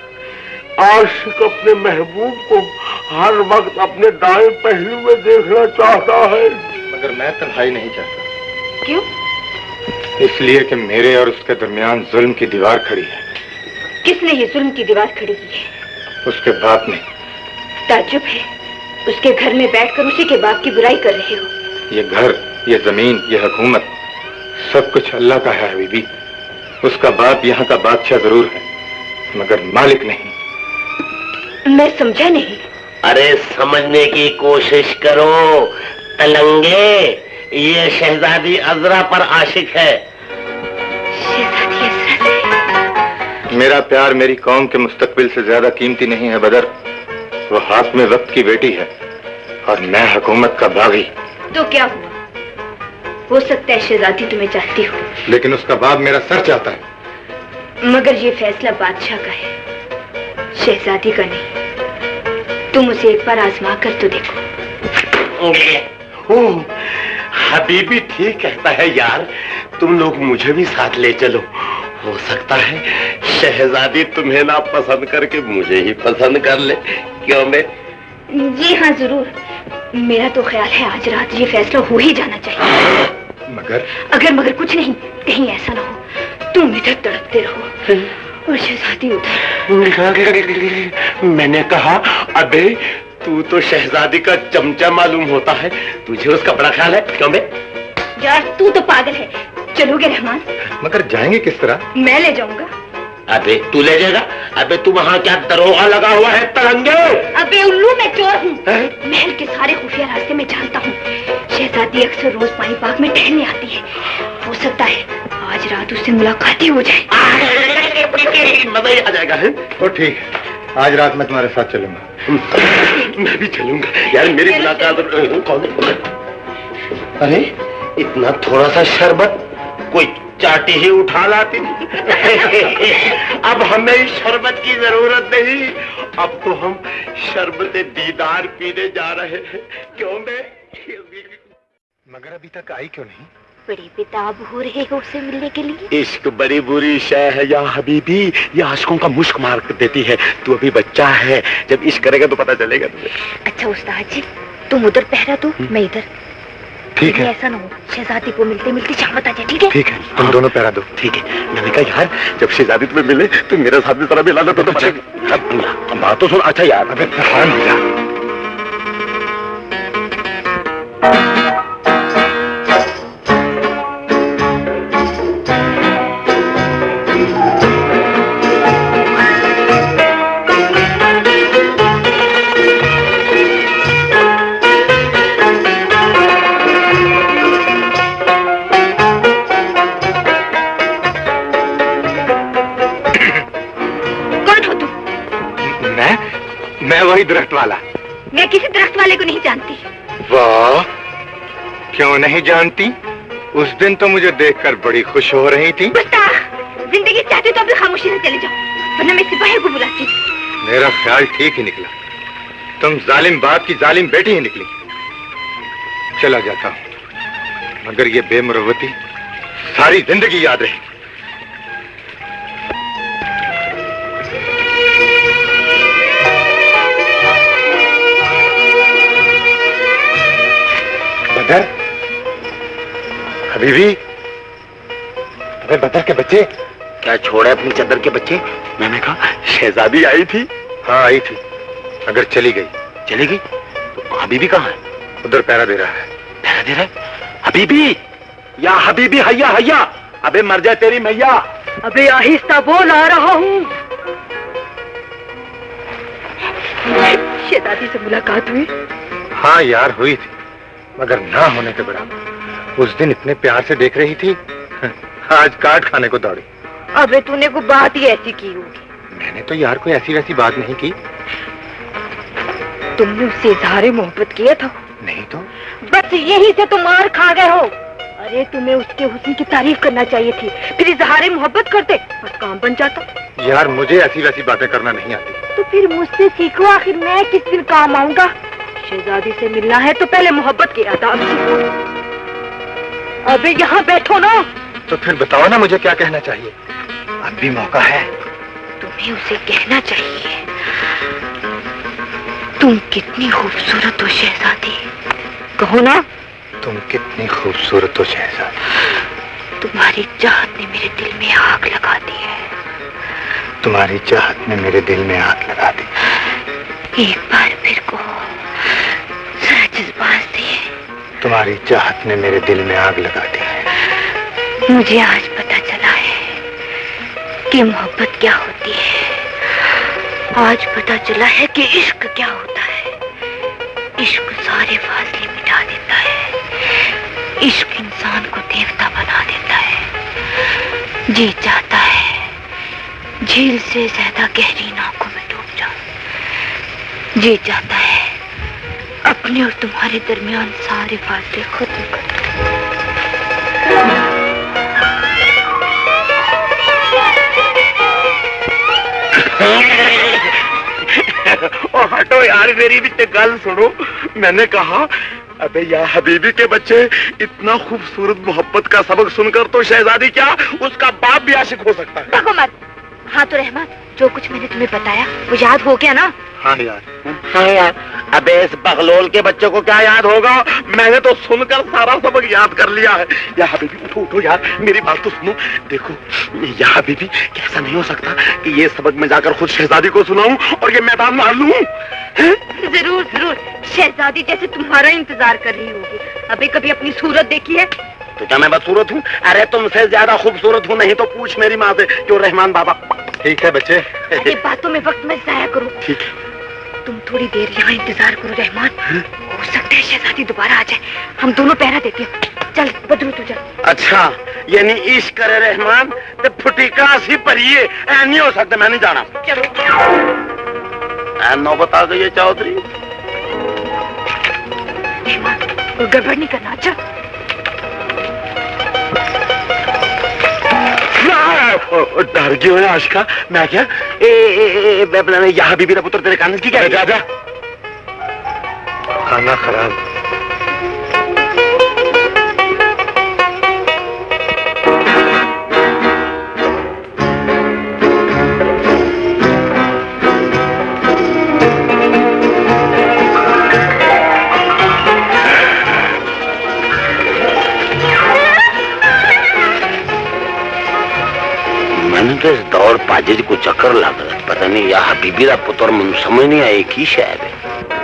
आशिक अपने महबूब को हर वक्त अपने दाएं पहलू में देखना चाहता है। मगर मैं तन्हाई नहीं चाहता। क्यों? इसलिए कि मेरे और उसके दरमियान जुल्म की दीवार खड़ी है। किसने ये जुल्म की दीवार खड़ी की है? उसके बाप ने। ताज्जुब है, उसके घर में बैठकर उसी के बाप की बुराई कर रहे हो। ये घर, ये जमीन, ये हुकूमत, सब कुछ अल्लाह का है बीबी। उसका बाप यहाँ का बादशाह जरूर है, मगर मालिक नहीं। मैं समझा नहीं। अरे समझने की कोशिश करो तलंगे, ये शहजादी अजरा पर आशिक है। शहजादी अजरा से? मेरा प्यार मेरी कौम के मुस्तकबिल से ज्यादा कीमती नहीं है बदर। वो हाथ में वक्त की बेटी है और मैं हुकूमत का बागी। तो क्या हुआ? हो सकता है शहजादी तुम्हें चाहती हो, लेकिन उसका बाप मेरा सर चाहता है। मगर ये फैसला बादशाह का है, शहजादी का नहीं। तुम उसे एक बार आजमा कर तो देखो। ओह, हबीबी ठीक कहता है यार, तुम लोग मुझे भी साथ ले चलो। हो सकता है शहजादी तुम्हें ना पसंद करके मुझे ही पसंद कर ले। क्यों मैं? जी हाँ जरूर। मेरा तो ख्याल है आज रात ये फैसला हो ही जाना चाहिए। मगर? अगर मगर कुछ नहीं, कहीं ऐसा ना हो तुम इधर तड़पते रहो और शहजादी उधर। मैंने कहा अबे तू तो शहजादी का चमचा मालूम होता है, तुझे उसका बड़ा ख्याल है। क्यों बे? यार तू तो पागल है। चलोगे रहमान? मगर जाएंगे किस तरह? मैं ले जाऊंगा। अबे तू ले जाएगा? अबे तू वहाँ क्या दरोगा लगा हुआ है तलंगे? अबे उल्लू, मैं चोर हूँ। महल के सारे खुफिया रास्ते में जानता हूँ। शहजादी अक्सर रोज पानी बाग में टहलने आती है। हो सकता है आज रात उससे मुलाकात ही हो जाए। मजा ही आ जाएगा। है तो ठीक है, आज रात मैं तुम्हारे साथ चलूंगा। मैं भी चलूंगा यार, मेरी मुलाकात। कौन? अरे इतना थोड़ा सा शरबत, कोई चाटी ही उठा लाती। अब हमें इस शरबत की जरूरत नहीं, अब तो हम शरबत दीदार पीने जा रहे हैं। क्यों बे? मगर अभी तक आई क्यों नहीं? बड़ी बेताब हो रहे हो उसे मिलने के लिए। इश्क बड़ी बुरी शय है या हबीबी, ये आशिकों का मुश्क मार देती है। तू अभी बच्चा है, जब इश्क करेगा तो पता चलेगा तुझे। अच्छा उस्ताद जी, तुम उधर पहरा दो, मैं इधर। ठीक है। ऐसा ना हो शहजादी को मिलते मिलते शामत आ जाए। ठीक है? ठीक है, तुम दोनों पहरा दो। ठीक है। मैंने कहा यार, जब शहजादी तुम्हें मिले तो मेरे साथ भी तरह मिला दो तो अच्छा बात तो सुन। अच्छा यार, अबे फरहान हो जा। वही दरख्त वाला। मैं किसी दरख्त वाले को नहीं जानती। वाह, क्यों नहीं जानती? उस दिन तो मुझे देखकर बड़ी खुश हो रही थी। जिंदगी चाहते तो अभी खामोशी से चले जाओ, वरना मैं सिपाही को बुलाती। मेरा ख्याल ठीक ही निकला, तुम जालिम बाप की जालिम बेटी ही निकली। चला जाता हूँ, मगर ये बेमुरवती सारी जिंदगी याद रहेगी। बदर, हबीबी, अबे बदर के बच्चे। क्या छोड़े अपनी चादर के बच्चे? मैंने कहा शहजादी आई थी। हाँ आई थी, अगर चली गई। चली गई? तो हबीबी कहाँ है? उधर पहरा दे रहा है। पहरा दे रहा है? हबीबी या हबीबी, हैया हैया। अबे मर जाए तेरी मैया। अबे आहिस्ता बोल, आ रहा हूँ। शहजादी से मुलाकात हुई? हाँ यार हुई थी, मगर ना होने के बराबर। उस दिन इतने प्यार से देख रही थी, आज काट खाने को दौड़ी। अबे तूने को बात ही ऐसी की होगी। मैंने तो यार कोई ऐसी वैसी बात नहीं की। तुमने उससे इजहार मोहब्बत किया था? नहीं तो। बस यही से तुम मार खा गए हो। अरे तुम्हें उसके हुस्न की तारीफ करना चाहिए थी, फिर इजहार मोहब्बत करते, बस काम बन जाता। यार मुझे ऐसी वैसी बातें करना नहीं आती। तो फिर मुझसे सीखो, आखिर मैं किस दिन काम आऊंगा। शहजादी से मिलना है तो पहले मोहब्बत के आदाब सीखो। अबे यहाँ बैठो ना। तो फिर बताओ ना मुझे क्या कहना चाहिए, अब भी मौका है। तुम्हें उसे कहना चाहिए, तुम कितनी खूबसूरत हो शहजादी। कहो ना। तुम कितनी खूबसूरत हो शहजादी। तुम्हारी चाहत ने मेरे दिल में आग लगा दी है। तुम्हारी चाहत ने मेरे दिल में आग लगा दी। एक बार फिर कहो, जरा जज्बात से। तुम्हारी चाहत ने मेरे दिल में आग लगा दी है। मुझे आज पता चला है कि मोहब्बत क्या होती है। आज पता चला है कि इश्क क्या होता है। इश्क सारे फासले मिटा देता है। इश्क इंसान को देवता बना देता है। जी चाहता है झील से ज्यादा गहरी नाकों में डूब जाऊं। जी चाहता है अपने और तुम्हारे दरमियान सारे फासले खत्म कर दूं। और हटो यार, मेरी भी गल सुनो। मैंने कहा अबे या हबीबी के बच्चे, इतना खूबसूरत मोहब्बत का सबक सुनकर तो शहजादी क्या उसका बाप भी आशिक हो सकता है। देखो मत। हाँ तो रहमान, जो कुछ मैंने तुम्हें बताया वो याद हो गया ना? हाँ यार, हाँ यार। अबे इस बगलोल के बच्चों को क्या याद होगा? मैंने तो सुनकर सारा सबक याद कर लिया है। या हबीबी उठो उठो यार, मेरी बात तो सुनो। देखो या हबीबी, कैसा नहीं हो सकता कि ये सबक मैं जाकर खुद शहजादी को सुनाऊं और ये मैदान में हार लूं? जरूर जरूर, शहजादी जैसे तुम्हारा इंतजार कर रही होगी। अबे कभी अपनी सूरत देखी है? तो क्या मैं बदसूरत हूँ? अरे तुमसे ज्यादा खूबसूरत हूँ, नहीं तो पूछ मेरी माँ से, क्यों रहमान बाबा। ठीक है बच्चे। अरे बातों में वक्त मत जाया करो। ठीक है। तुम थोड़ी देर यहाँ इंतजार करो रहमान, हो सकता है शहजादी दोबारा आ जाए। हम दोनों पहरा देते हैं। चल बदरू तू चल। अच्छा, यानी इश्क करे रहमान तो फुटिका सी परिए, ऐ नहीं हो सकता। मैं नहीं जाना। चलो। नौबत आ गई है चौधरी। रहमान कोई गड़बड़ नहीं करना। अच्छा डर गयो है आशिका। मैं क्या ए, ए, ए, यहाँ बीबी का पुत्र तेरे कान की क्या? जा जा खाना खराब। तो इस दौड़ पाजे को चक्कर लग रहा, पता नहीं यह हबीबी का पुत्र मन समझ नहीं आए की शायद है।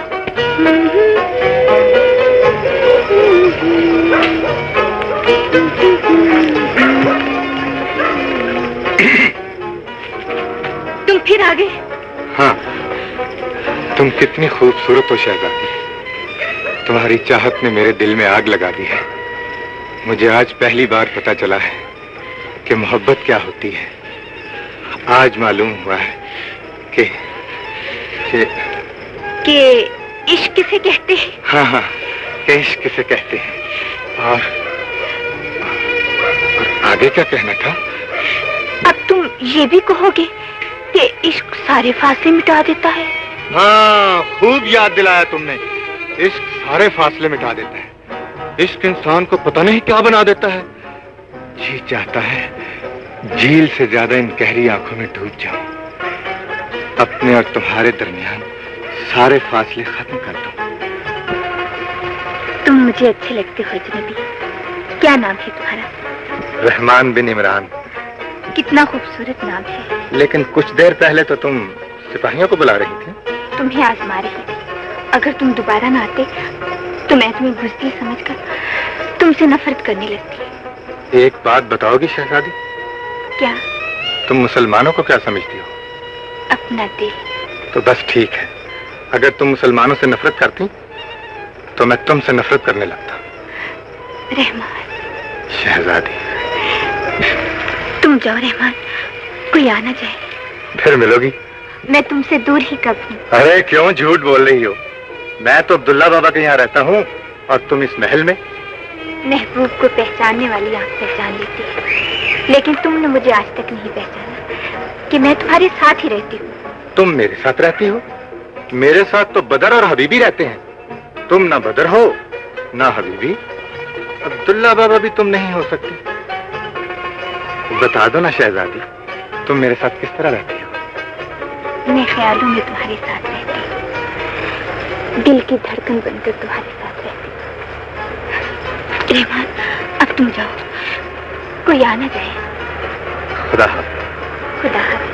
तुम फिर आ गए? हाँ, तुम कितनी खूबसूरत हो शहजादी। तुम्हारी चाहत ने मेरे दिल में आग लगा दी है। मुझे आज पहली बार पता चला है कि मोहब्बत क्या होती है। आज मालूम हुआ है कि कि कि इश्क किसे कहते हैं। हाँ हाँ, कि इश्क किसे कहते हैं। और, और आगे क्या कहना था? अब तुम ये भी कहोगे कि इश्क सारे फासले मिटा देता है। हाँ, खूब याद दिलाया तुमने। इश्क सारे फासले मिटा देता है। इश्क इंसान को पता नहीं क्या बना देता है। जी चाहता है झील से ज्यादा इन गहरी आंखों में डूब जाऊं, अपने और तुम्हारे दरमियान सारे फासले खत्म कर दूं। तुम मुझे अच्छे लगते हो अजनबी। क्या नाम है तुम्हारा? रहमान बिन इमरान। कितना खूबसूरत नाम है। लेकिन कुछ देर पहले तो तुम सिपाहियों को बुला रही थी। तुम्हें आजमा रही थी। अगर तुम दोबारा ना आते तो मैं तुम्हें बुज़दिल समझकर तुमसे नफरत करने लगती। एक बात बताओगी शहजादी? क्या? तुम मुसलमानों को क्या समझती हो? अपना दिल। तो बस ठीक है। अगर तुम मुसलमानों से नफरत करती तो मैं तुमसे नफरत करने लगता। रहमान। शहजादी। तुम जाओ रहमान, कोई आना जाए। फिर मिलोगी? मैं तुमसे दूर ही कब हूँ। अरे क्यों झूठ बोल रही हो? मैं तो अब्दुल्ला बाबा के यहाँ रहता हूँ और तुम इस महल में। महबूब को पहचानने वाली आंख पहचान लेती है, लेकिन तुमने मुझे आज तक नहीं पहचाना कि मैं तुम्हारे साथ ही रहती हूँ। तुम मेरे साथ रहती हो? मेरे साथ तो बदर और हबीबी रहते हैं। तुम ना बदर हो ना हबीबी। अब्दुल्ला बाबा भी तुम नहीं हो सकती। बता दो ना शहजादी, तुम मेरे साथ किस तरह रहती हो? मैं ख्यालों में तुम्हारे साथ रहती हूँ, दिल की धड़कन बनकर तुम्हारे साथ रहती हूँ। रहमान, अब तुम जाओ, कोई आना जाए। खुदा खुदा हाफ़िज़।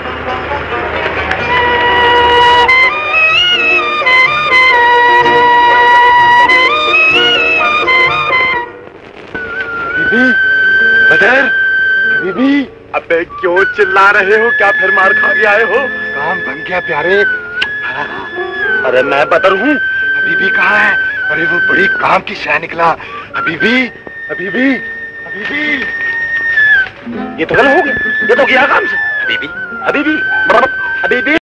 हबीबी, बदर, हबीबी, अबे क्यों चिल्ला रहे हो? क्या फिर मार खा के आए हो? काम बन गया प्यारे। अरे मैं बदर हूँ। हबीबी कहाँ है? अरे वो बड़ी काम की शह निकला। हबीबी, हबीबी, हबीबी। ये तो गलत हो गया। ये तो गया काम से। हबीबी, हबीबी, हबीबी।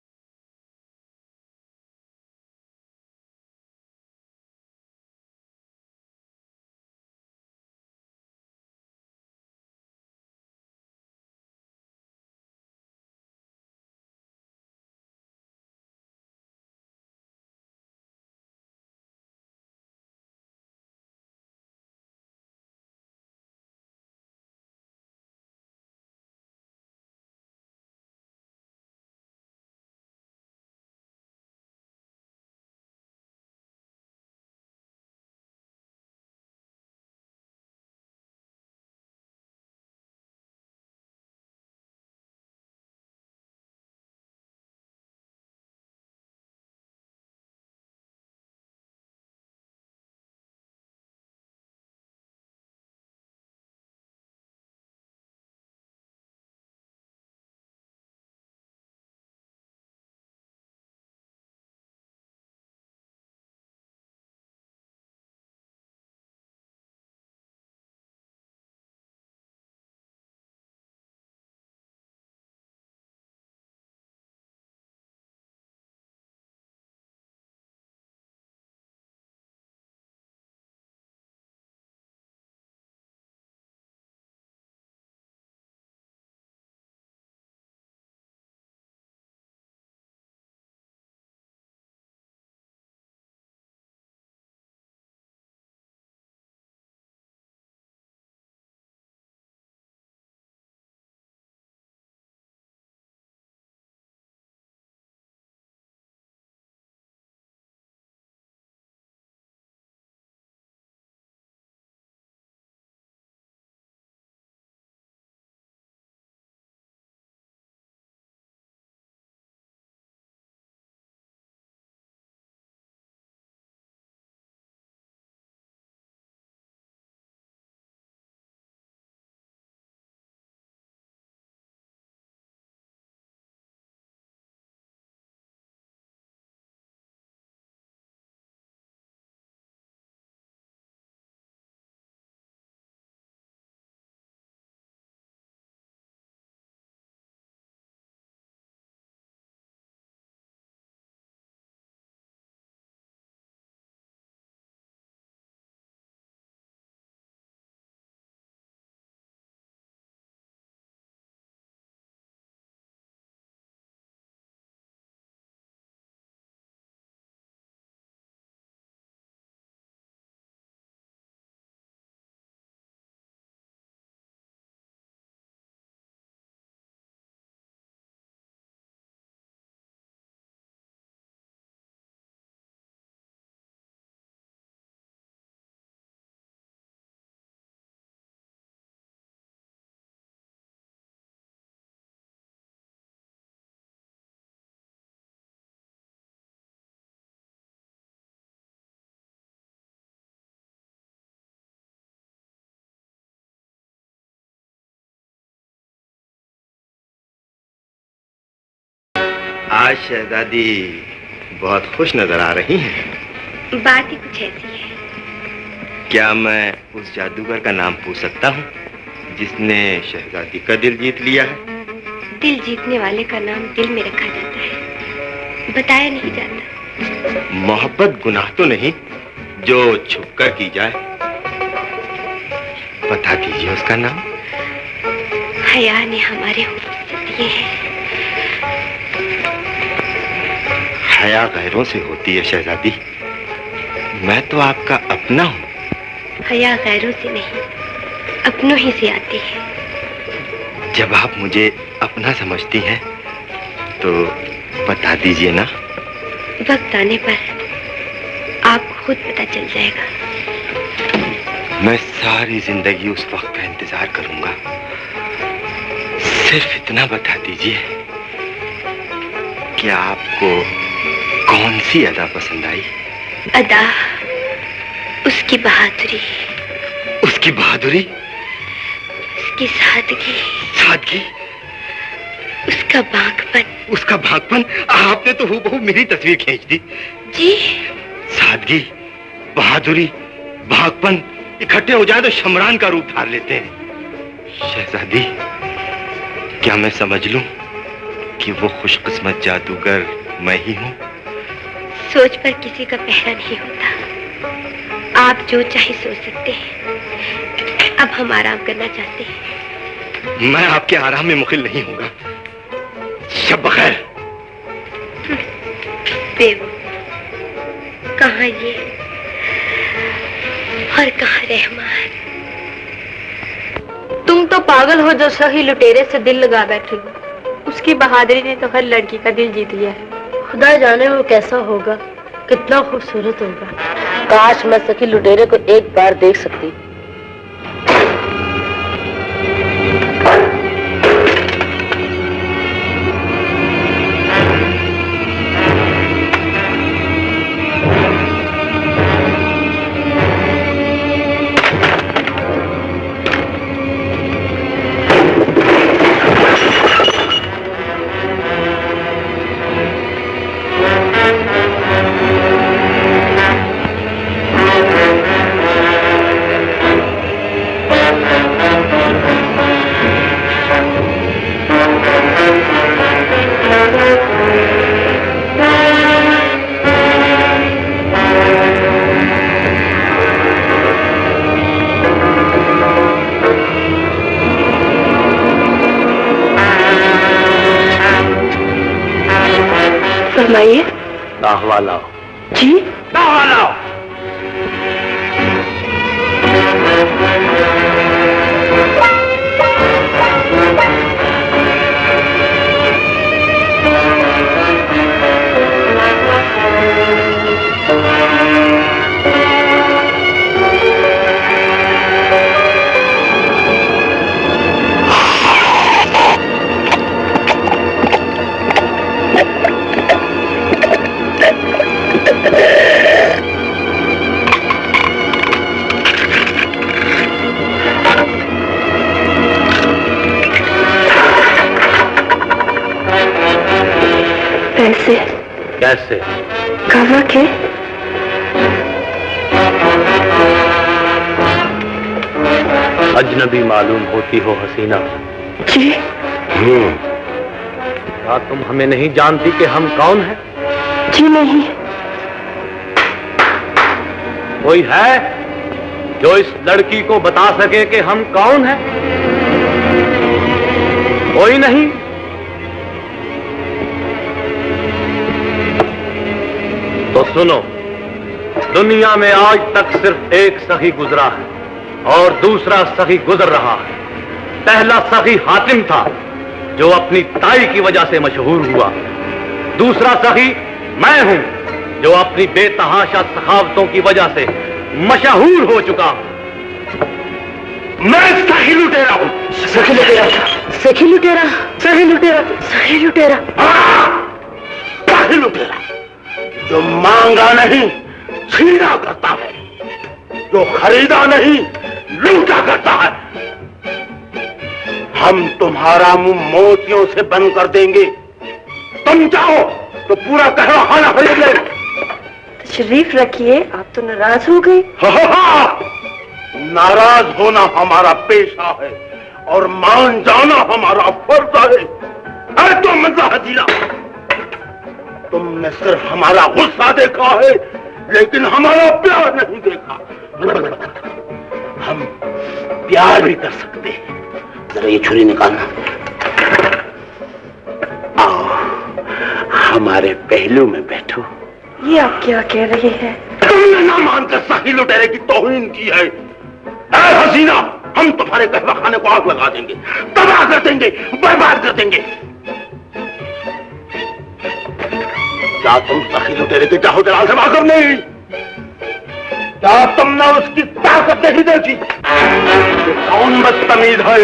आज शहजादी बहुत खुश नजर आ रही हैं। बात ही कुछ ऐसी है। क्या मैं उस जादूगर का नाम पूछ सकता हूँ जिसने शहजादी का दिल जीत लिया है? दिल जीतने वाले का नाम दिल में रखा जाता है, बताया नहीं जाता। मोहब्बत गुनाह तो नहीं जो छुपकर की जाए। बता दीजिए उसका नाम। हया ने हमारे होंठ दिए हैं। हया गैरों से होती है शहजादी, मैं तो आपका अपना हूँ। हया गैरों से नहीं, अपनों ही से आती है। जब आप मुझे अपना समझती हैं तो बता दीजिए ना। वक्त आने पर आपको खुद पता चल जाएगा। मैं सारी जिंदगी उस वक्त का इंतजार करूंगा। सिर्फ इतना बता दीजिए कि आपको कौन सी अदा पसंद आई? अदा उसकी बहादुरी। उसकी बहादुरी? उसकी सादगी। सादगी? उसका भागपन। उसका भागपन? आपने तो हूबहू मेरी तस्वीर खींच दी। जी। सादगी, बहादुरी, भागपन इकट्ठे हो जाए तो शमरान का रूप धार लेते हैं। शहजादी, क्या मैं समझ लूं कि वो खुशकिस्मत जादूगर मैं ही हूं? सोच पर किसी का पहरा नहीं होता। आप जो चाहे सोच सकते हैं। अब हम आराम करना चाहते हैं। मैं आपके आराम में मुखिल नहीं होगा। शब बखैर। बेवो, कहाँ ये और कहाँ रहमान? तुम तो पागल हो जो सही लुटेरे से दिल लगा बैठी हो। उसकी बहादुरी ने तो हर लड़की का दिल जीत लिया है। खुदा जाने वो कैसा होगा, कितना खूबसूरत होगा। काश मैं सखी लुटेरे को एक बार देख सकती। फरमाइए। कहवा लाओ। जी? कहवा लाओ। कैसे? कैसे? कहवा के? अजनबी मालूम होती हो हसीना। जी? हम्म। क्या तुम हमें नहीं जानती कि हम कौन हैं? जी नहीं। कोई है जो इस लड़की को बता सके कि हम कौन हैं? कोई नहीं? तो सुनो, दुनिया में आज तक सिर्फ एक सखी गुजरा है और दूसरा सखी गुजर रहा है। पहला सखी हातिम था जो अपनी ताई की वजह से मशहूर हुआ। दूसरा सखी मैं हूं जो अपनी बेतहाशा सखावतों की वजह से मशहूर हो चुका हूं। मैं सखी लुटेरा हूं। सखी लुटेरा, सखी लुटेरा, सखी लुटेरा, सखी लुटेरा, सखी लुटेरा जो मांगा नहीं छीना करता है, जो खरीदा नहीं लूटा करता है। हम तुम्हारा मुंह मोतियों से बंद कर देंगे तुम चाहो तो पूरा कहवा खाना खरीद ले। तशरीफ रखिए, आप तो नाराज हो गए। नाराज होना हमारा पेशा है और मान जाना हमारा फर्ज है। अरे तुम मजा हजीरा, तुमने सिर्फ हमारा गुस्सा देखा है लेकिन हमारा प्यार नहीं देखा। हम प्यार भी कर सकते हैं। जरा ये छुरी निकालना। आओ हमारे पहलू में बैठो। ये आप क्या कह रहे हैं? तुमने ना मानकर सही लुटेरे की तौहीन की है। ऐ हसीना, हम तुम्हारे कहवा खाने को आग लगा देंगे, तबाह कर देंगे, बर्बाद कर देंगे। क्या तुम सही लुटेरे के चाहो जलाल से वाकिफ नहीं? क्या तुमने उसकी ताकत नहीं देखी? कौन बदतमीज है?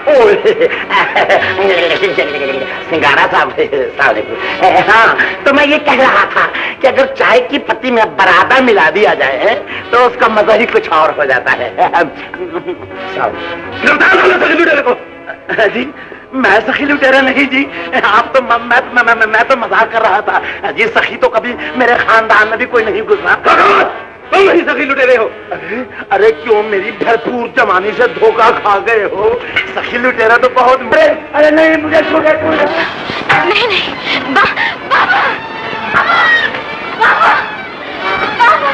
सिंगारा साहब, हाँ तो मैं ये कह रहा था कि अगर चाय की पत्ती में बरादा मिला दिया जाए तो उसका मजा ही कुछ और हो जाता है। जी मैं सखी लुटेरा नहीं जी, आप तो मैं मैं, मैं, मैं, मैं तो मजाक कर रहा था जी। सखी तो कभी मेरे खानदान में भी कोई नहीं गुजरा। तुम नहीं सखी लुटेरे हो। अरे अरे क्यों मेरी भरपूर जवानी से धोखा खा गए हो? सखी लुटेरा तो बहुत बड़े। अरे नहीं मुझे छोड़े छोड़े। नहीं नहीं बा, बाबा, बाबा, बाबा, बाबा।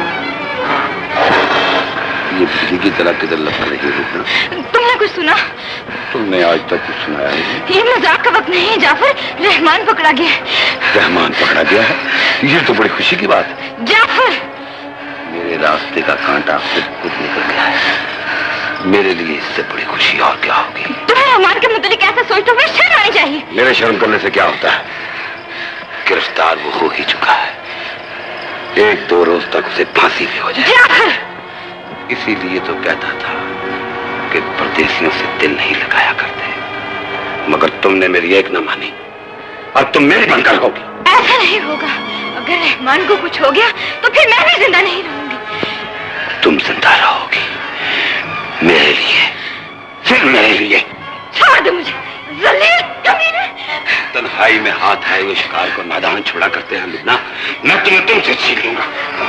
ये बिजली की तरह किधर लपक रही है? तुमने कुछ सुना? तुमने आज तक कुछ सुनाया नहीं। ये मजाक का वक्त नहीं है जाफर, रहमान पकड़ा गया है। रहमान पकड़ा गया है? ये तो बड़ी खुशी की बात है। जाफर, मेरे रास्ते का कांटा खुद खुद निकल गया है। मेरे लिए इससे बड़ी खुशी और क्या होगी? तुम्हें रहमान के मुतालिक ऐसा सोचते हुए शर्म आनी चाहिए। मेरे शर्म करने से क्या होता है? गिरफ्तार वो हो ही चुका है। एक दो रोज तक उसे फांसी भी हो जाए। इसीलिए तो कहता था कि परदेशियों से दिल नहीं लगाया करते, मगर तुमने मेरी एक न मानी और तुम मेरी बनकर होगी। ऐसा नहीं होगा। अगर रहमान को कुछ हो गया तो फिर मैं भी जिंदा नहीं रहूंगी। तुम जिंदा रहोगी मेरे लिए, फिर मेरे लिए। छोड़ दे मुझे, जलील कमीने। तन्हाई में हाथ आए हुए शिकार को नादान छोड़ा करते हैं लुबना। मैं तुम्हें तुमसे छीन लूंगा।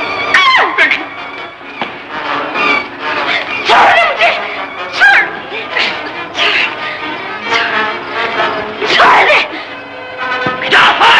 छोड़ दे मुझे, छोड़, छोड़ दे। जाफर,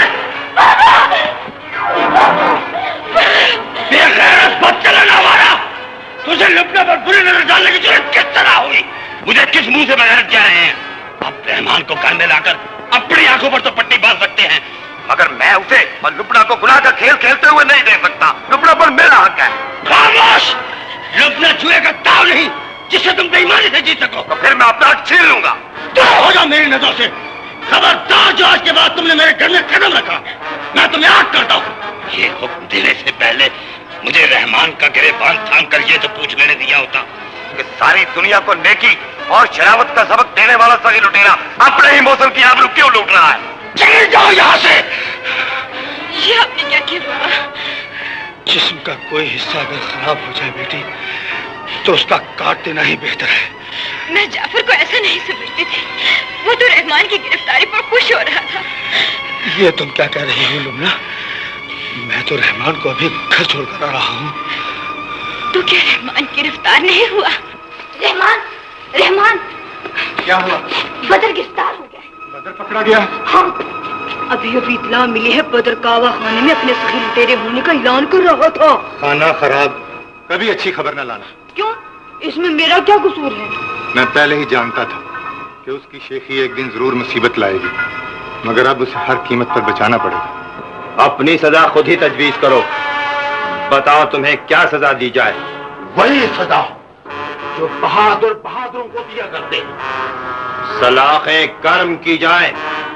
बेगैरत बदचलन आवारा, तुझे लुबना पर बुरी नजर डालने की जरूरत किस तरह हुई? मुझे किस मुंह से बगैरत जा रहे हैं? अब रहमान को कान में लाकर अपनी आंखों पर तो पट्टी बांध सकते हैं, मगर मैं उसे और लुबना को गुनाह का खेल खेलते हुए नहीं देख सकता। लुबना पर मेरा हक है। खामोश! लुबना जुए का ताव नहीं जिससे तुम बेईमानी से जीत सको। तो फिर मैं अपना हक छीन लूंगा। तो हो जाओ मेरी नजरों से। खबरदार जो आज के बाद तुमने मेरे घर में कदम रखा, मैं तुम्हें आग करता हूँ। ये हुक्म देने से पहले मुझे रहमान का गिरेबान थाम कर ये तो पूछ लेने दिया होता कि सारी दुनिया को नेकी और शरावत का सबक देने वाला सही लुटेरा अपने ही मौसम की आबरू क्यों लूट रहा है? चले जाओ यहाँ से। ये आपने क्या किया? जिस्म का कोई हिस्सा अगर खराब हो जाए बेटी तो उसका काट देना ही बेहतर है। मैं जाफर को ऐसा नहीं समझती थी। वो तो रहमान की गिरफ्तारी पर खुश हो रहा था। ये तुम क्या कह रही हो लुबना? मैं तो रहमान को अभी घर छोड़कर आ रहा हूँ। तो क्या रहमान गिरफ्तार नहीं हुआ? रहमान, रहमान क्या हुआ? बदर गिरफ्तार हो गया। बदर पकड़ा गया? हाँ, अभी अभी इतला मिली है बदर कावा खाने में अपने सखी लुटेरे होने का ऐलान कर रहा था। खाना खराब, कभी अच्छी खबर न लाना। क्यों? इसमें मेरा क्या कसूर है? मैं पहले ही जानता था कि उसकी शेखी एक दिन जरूर मुसीबत लाएगी, मगर अब उसे हर कीमत पर बचाना पड़ेगा। अपनी सजा खुद ही तजवीज करो। बताओ तुम्हें क्या सजा दी जाए? वही सजा जो बहादुर बहादुरों को दिया करते। सलाखें कर्म की जाए।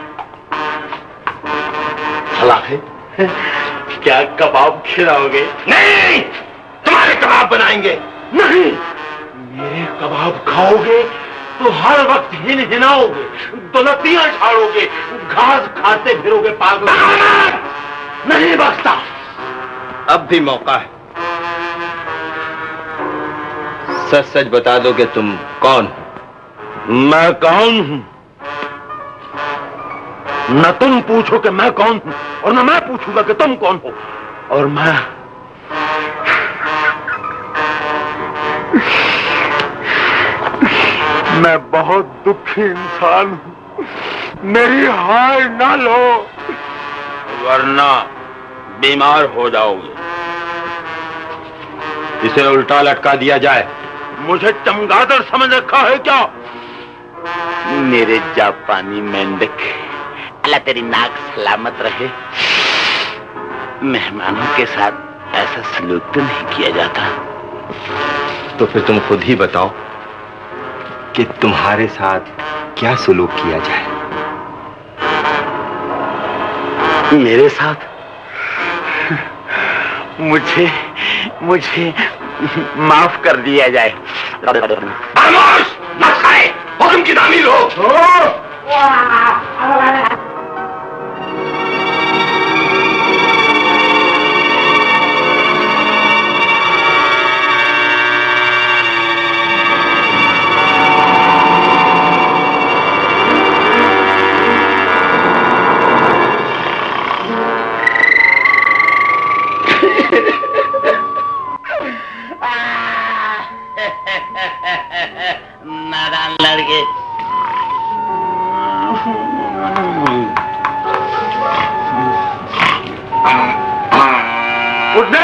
सलाखें? क्या कबाब खिलाओगे? नहीं, तुम्हारे कबाब बनाएंगे। नहीं, मेरे कबाब खाओगे तो हर वक्त हिन हिनाओगे, दुलतियां झाड़ोगे, घास खाते फिरोगे पागल। नहीं बख्शता। अब भी मौका है। सच सच बता दो कि तुम कौन? मैं कौन हूं? न तुम पूछो कि मैं कौन हूं और न मैं पूछूंगा कि तुम कौन हो। और मैं मैं बहुत दुखी इंसान हूं, मेरी हाय ना लो वरना बीमार हो जाओगे। इसे उल्टा लटका दिया जाए। मुझे चमगादड़ समझ रखा है क्या? मेरे जापानी मेंढक, अल्लाह तेरी नाक सलामत रहे। मेहमानों के साथ ऐसा सलूक तो नहीं किया जाता। तो फिर तुम खुद ही बताओ कि तुम्हारे साथ क्या सलूक किया जाए। मेरे साथ मुझे मुझे माफ कर दिया जाए। खामोश, मत खाए, हुक्म की तामील हो। नादान लड़के। उठने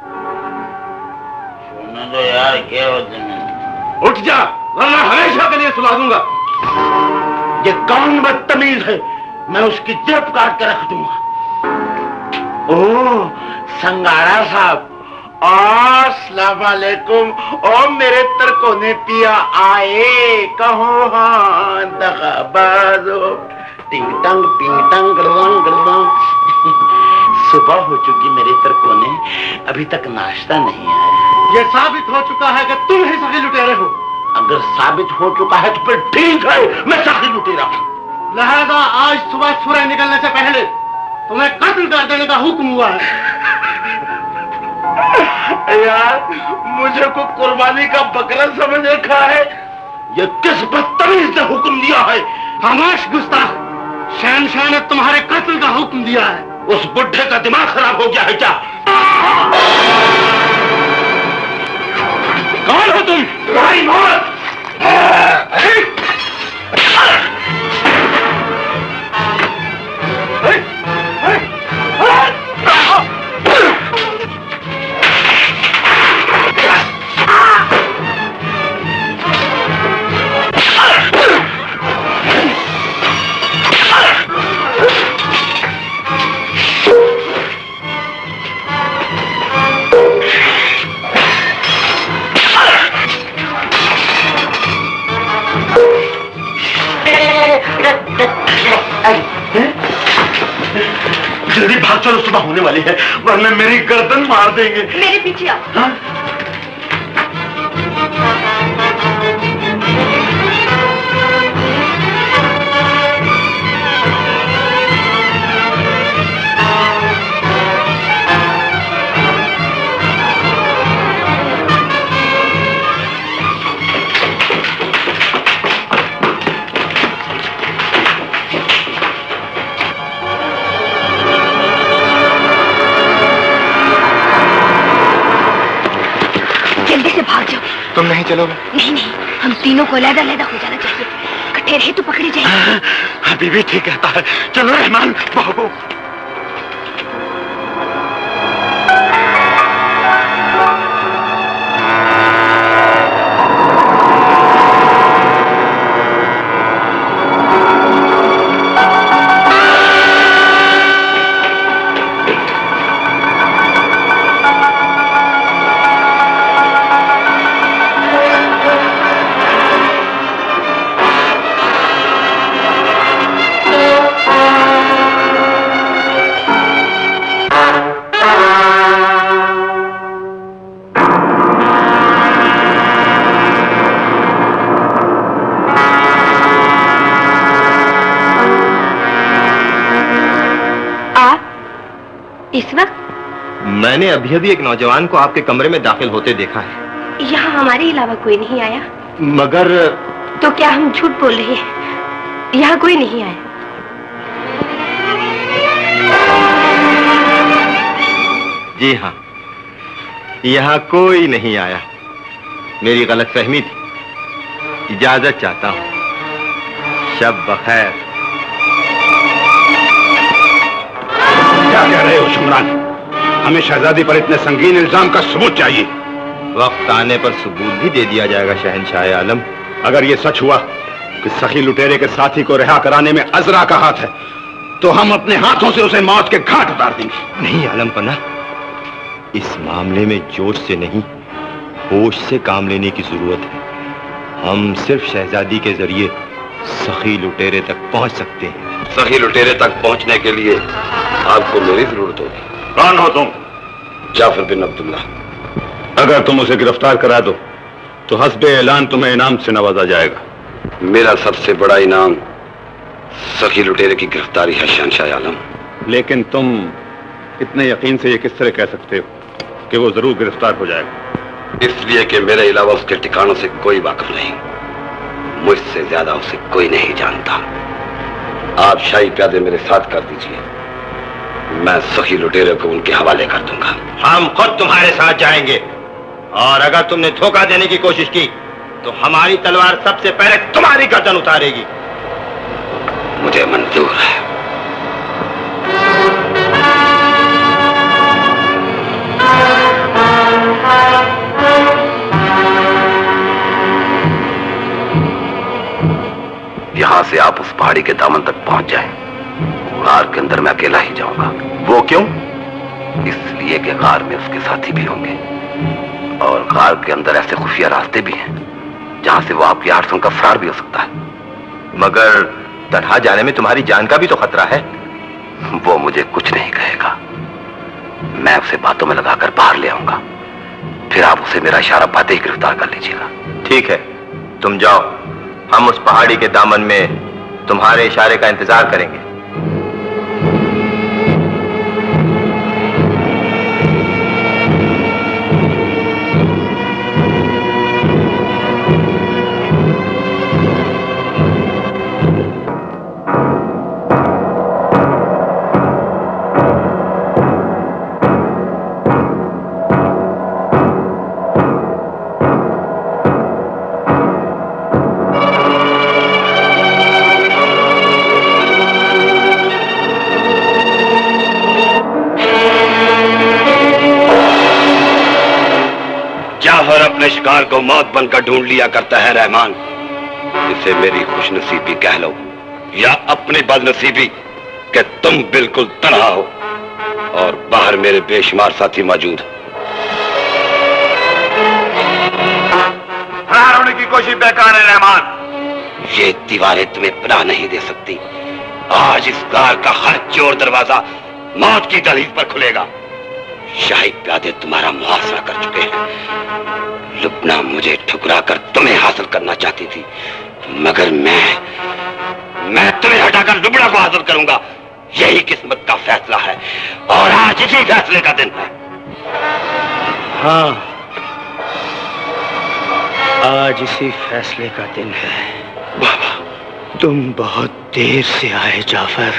सुनो तो यार, क्या होते हैं? उठ जा, वरना हमेशा के लिए सुला दूंगा। ये कौन बदतमीज है, मैं उसकी जेब काट के रख दूंगा। ओह संगाड़ा साहब, अस्सलाम वालेकुम। ओ मेरे तरकोने पिया आए, कहो हाँ दगाबाजो। टिंग टंग टिंग टंग गरदंग गरदंग। सुबह हो चुकी मेरे तरकोने, अभी तक नाश्ता नहीं आया। ये साबित हो चुका है कि तुम ही सही लुटेरे हो। अगर साबित हो चुका है तो फिर ठीक है, मैं सही लुटेरा हूं। लिहाजा आज सुबह सूरज निकलने से पहले तुम्हें कत्ल कर देने का हुक्म हुआ है। यार मुझे को कुर्बानी का बकरा समझ रखा है। ये किस बदतमीज ने हुक्म दिया है? खामोश गुस्ताख, शहनशाह ने तुम्हारे कत्ल का हुक्म दिया है। उस बुढ़े का दिमाग खराब हो गया है क्या? कौन हो तुम? तुम्हारी मौत। जल्दी भाग चलो, सुबह होने वाली है, वरना मेरी गर्दन मार देंगे। मेरे पीछे आओ। हाँ? तुम नहीं चलोगे? नहीं नहीं, हम तीनों को अलग अलग हो जाना चाहिए। इकट्ठे रहे तो पकड़ी जाएंगे। अभी भी ठीक कहता है। चलो रहमान, भागो। इस वक्त? मैंने अभी अभी एक नौजवान को आपके कमरे में दाखिल होते देखा है। यहाँ हमारे अलावा कोई नहीं आया। मगर तो क्या हम झूठ बोल रहे हैं? यहाँ कोई नहीं आया। जी हाँ, यहाँ कोई नहीं आया। मेरी गलतफहमी थी। इजाजत चाहता हूँ। शब बखैर। क्या कह रहे हो शुमरान? हमें शहजादी पर इतने संगीन इल्जाम का सबूत चाहिए। वक्त आने पर सबूत भी दे दिया जाएगा शहंशाह आलम। अगर ये सच हुआ कि सखी लुटेरे के साथी को रिहा कराने में अजरा का हाथ है, तो हम अपने हाथों से उसे मौत के घाट उतार देंगे। नहीं आलम पन्ना, इस मामले में जोश से नहीं, होश से काम लेने की जरूरत है। हम सिर्फ शहजादी के जरिए सखी लुटेरे तक पहुंच सकते हैं। सखी लुटेरे तक पहुंचने के लिए आपको मेरी जरूरत होगी। कौन हो तुम? जाफर बिन अब्दुल्ला। अगर तुम उसे गिरफ्तार करा दो तो हस्बे ऐलान तुम्हें इनाम से नवाजा जाएगा। मेरा सबसे बड़ा इनाम सखी लुटेरे की गिरफ्तारी है शहंशाह आलम। लेकिन तुम इतने यकीन से ये किस तरह कह सकते हो कि वो जरूर गिरफ्तार हो जाएगा? इसलिए कि मेरे अलावा उसके ठिकानों से कोई वाकिफ नहीं, मुझसे ज्यादा उसे कोई नहीं जानता। आप शाही प्यादे मेरे साथ कर दीजिए, मैं सखी लुटेरे को उनके हवाले कर दूंगा। हम खुद तुम्हारे साथ जाएंगे, और अगर तुमने धोखा देने की कोशिश की तो हमारी तलवार सबसे पहले तुम्हारी गर्दन उतारेगी। मुझे मंजूर है। यहां से आप उस पहाड़ी के दामन तक पहुंच जाएं। गार के अंदर मैं अकेला ही जाऊंगा। वो क्यों? इसलिए कि गार में उसके साथी भी होंगे, और गार के अंदर ऐसे खुफिया रास्ते भी हैं जहां से वो आपकी आठसों का फरार भी हो सकता है। मगर तन्हा जाने में तुम्हारी जान का भी तो खतरा है। वो मुझे कुछ नहीं कहेगा, मैं उसे बातों में लगाकर बाहर ले आऊंगा, फिर आप उसे मेरा इशारा पाते ही गिरफ्तार कर लीजिएगा। ठीक है, तुम जाओ, हम उस पहाड़ी के दामन में तुम्हारे इशारे का इंतजार करेंगे। शिकार को मौत बनकर ढूंढ लिया करता है रहमान। इसे मेरी खुशनसीबी कह लो या अपनी बदनसीबी कि तुम बिल्कुल तन्हा हो और बाहर मेरे बेशुमार साथी मौजूद। फरार होने की कोशिश बेकार है रहमान। ये दीवारें तुम्हें पनाह नहीं दे सकती। आज इस गार का हर चोर दरवाजा मौत की दहलीज पर खुलेगा। शाही प्यादे तुम्हारा मुहासरा कर चुके हैं। लुबना मुझे ठुकरा कर तुम्हें हासिल करना चाहती थी, मगर मैं मैं तुम्हें हटाकर लुबना को हासिल करूंगा। यही किस्मत का फैसला है, और आज इसी फैसले का दिन है। हाँ, आज इसी फैसले का दिन है। बाबा, तुम बहुत देर से आए जाफर।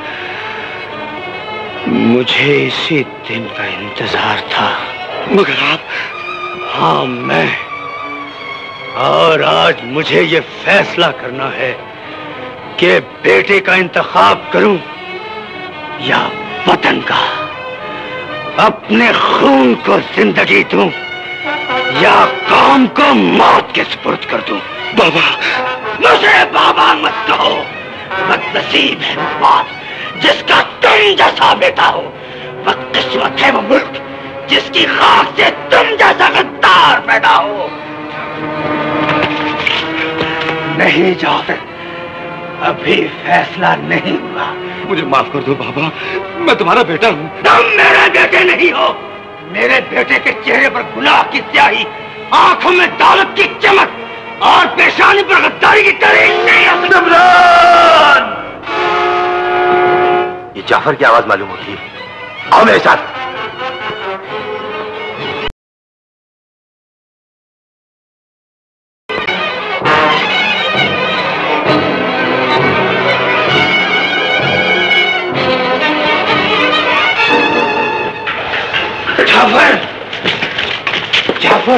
मुझे इसी दिन का इंतजार था। मगर आप? हाँ, मैं। और आज मुझे ये फैसला करना है कि बेटे का इंतखाब करूं या वतन का। अपने खून को जिंदगी दूं या कौम को मौत के सुपुर्द कर दूं। बाबा, मुझे बाबा मत कहो। बदनसीब है वो बात जिसका तुम जैसा बेटा हो। बदकिस्मत है वो मुल्क जिसकी खाक से तुम जैसा गद्दार पैदा हो। नहीं जाफर, अभी फैसला नहीं हुआ। मुझे माफ कर दो बाबा, मैं तुम्हारा बेटा हूँ। तुम मेरे बेटे नहीं हो। मेरे बेटे के चेहरे पर गुनाह की स्याही, आंखों में दौलत की चमक और पेशानी पर गद्दारी की तरीक नहीं है। ये जाफर की आवाज मालूम होती है। आओ मेरे साथ। जाफर,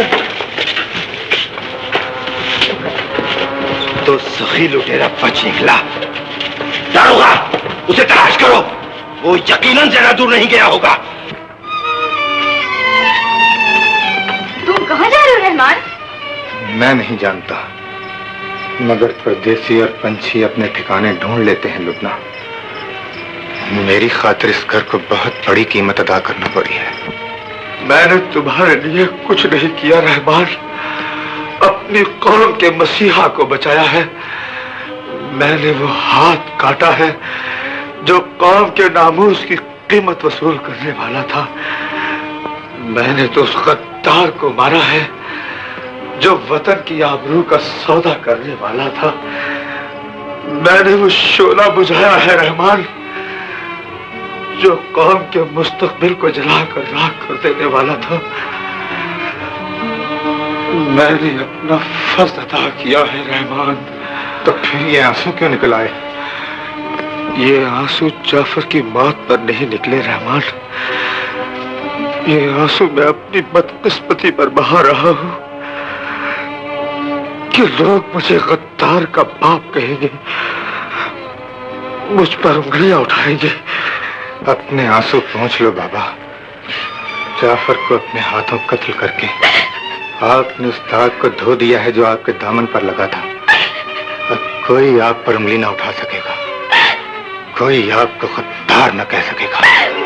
तो सही लुटेरा बच निकला। दारोगा, उसे तलाश करो, वो यकीनन ज्यादा दूर नहीं गया होगा। तुम कहाँ जा रहे हो रहमान? मैं नहीं जानता, मगर परदेसी और पंछी अपने ठिकाने ढूंढ लेते हैं लुटना। मेरी खातिर इस घर को बहुत बड़ी कीमत अदा करना पड़ी है। मैंने तुम्हारे लिए कुछ नहीं किया रहमान, अपनी कौम के मसीहा को बचाया है। मैंने वो हाथ काटा है जो कौम के नामूस की कीमत वसूल करने वाला था। मैंने तो उस गद्दार को मारा है जो वतन की आबरू का सौदा करने वाला था। मैंने वो शोला बुझाया है रहमान जो कौम के मुस्तकबिल को जलाकर राख कर देने वाला था। मैंने अपना फर्ज अदा किया है रहमान। तो फिर ये आंसू क्यों निकल आए? ये आंसू जाफर की मौत पर नहीं निकले रहमान, ये आंसू मैं अपनी बदकिस्मती पर बहा रहा हूं कि लोग मुझे गद्दार का बाप कहेंगे, मुझ पर उंगलियां उठाएंगे। अपने आंसू पहुंच लो बाबा। जाफर को अपने हाथों कत्ल करके आपने उस दाग को धो दिया है जो आपके दामन पर लगा था। अब कोई आप पर उंगली ना उठा सकेगा, कोई आपको गद्दार न कह सकेगा।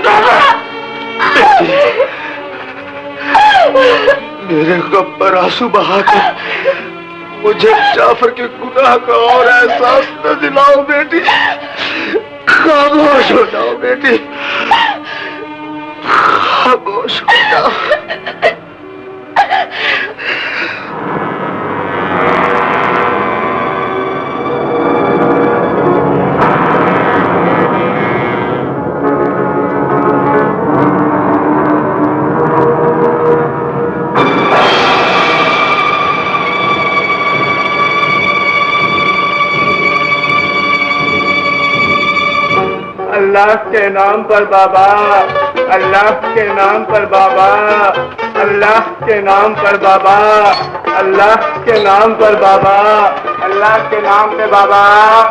मेरे गम पर आंसू बहाकर मुझे जाफर के गुनाह का और एहसास न दिलाओ बेटी। खामोश हो जाओ बेटी, खामोश हो जाओ। अल्लाह के नाम पर बाबा, अल्लाह के नाम पर बाबा, अल्लाह के नाम पर बाबा, अल्लाह के नाम पर बाबा, अल्लाह के नाम पे बाबा,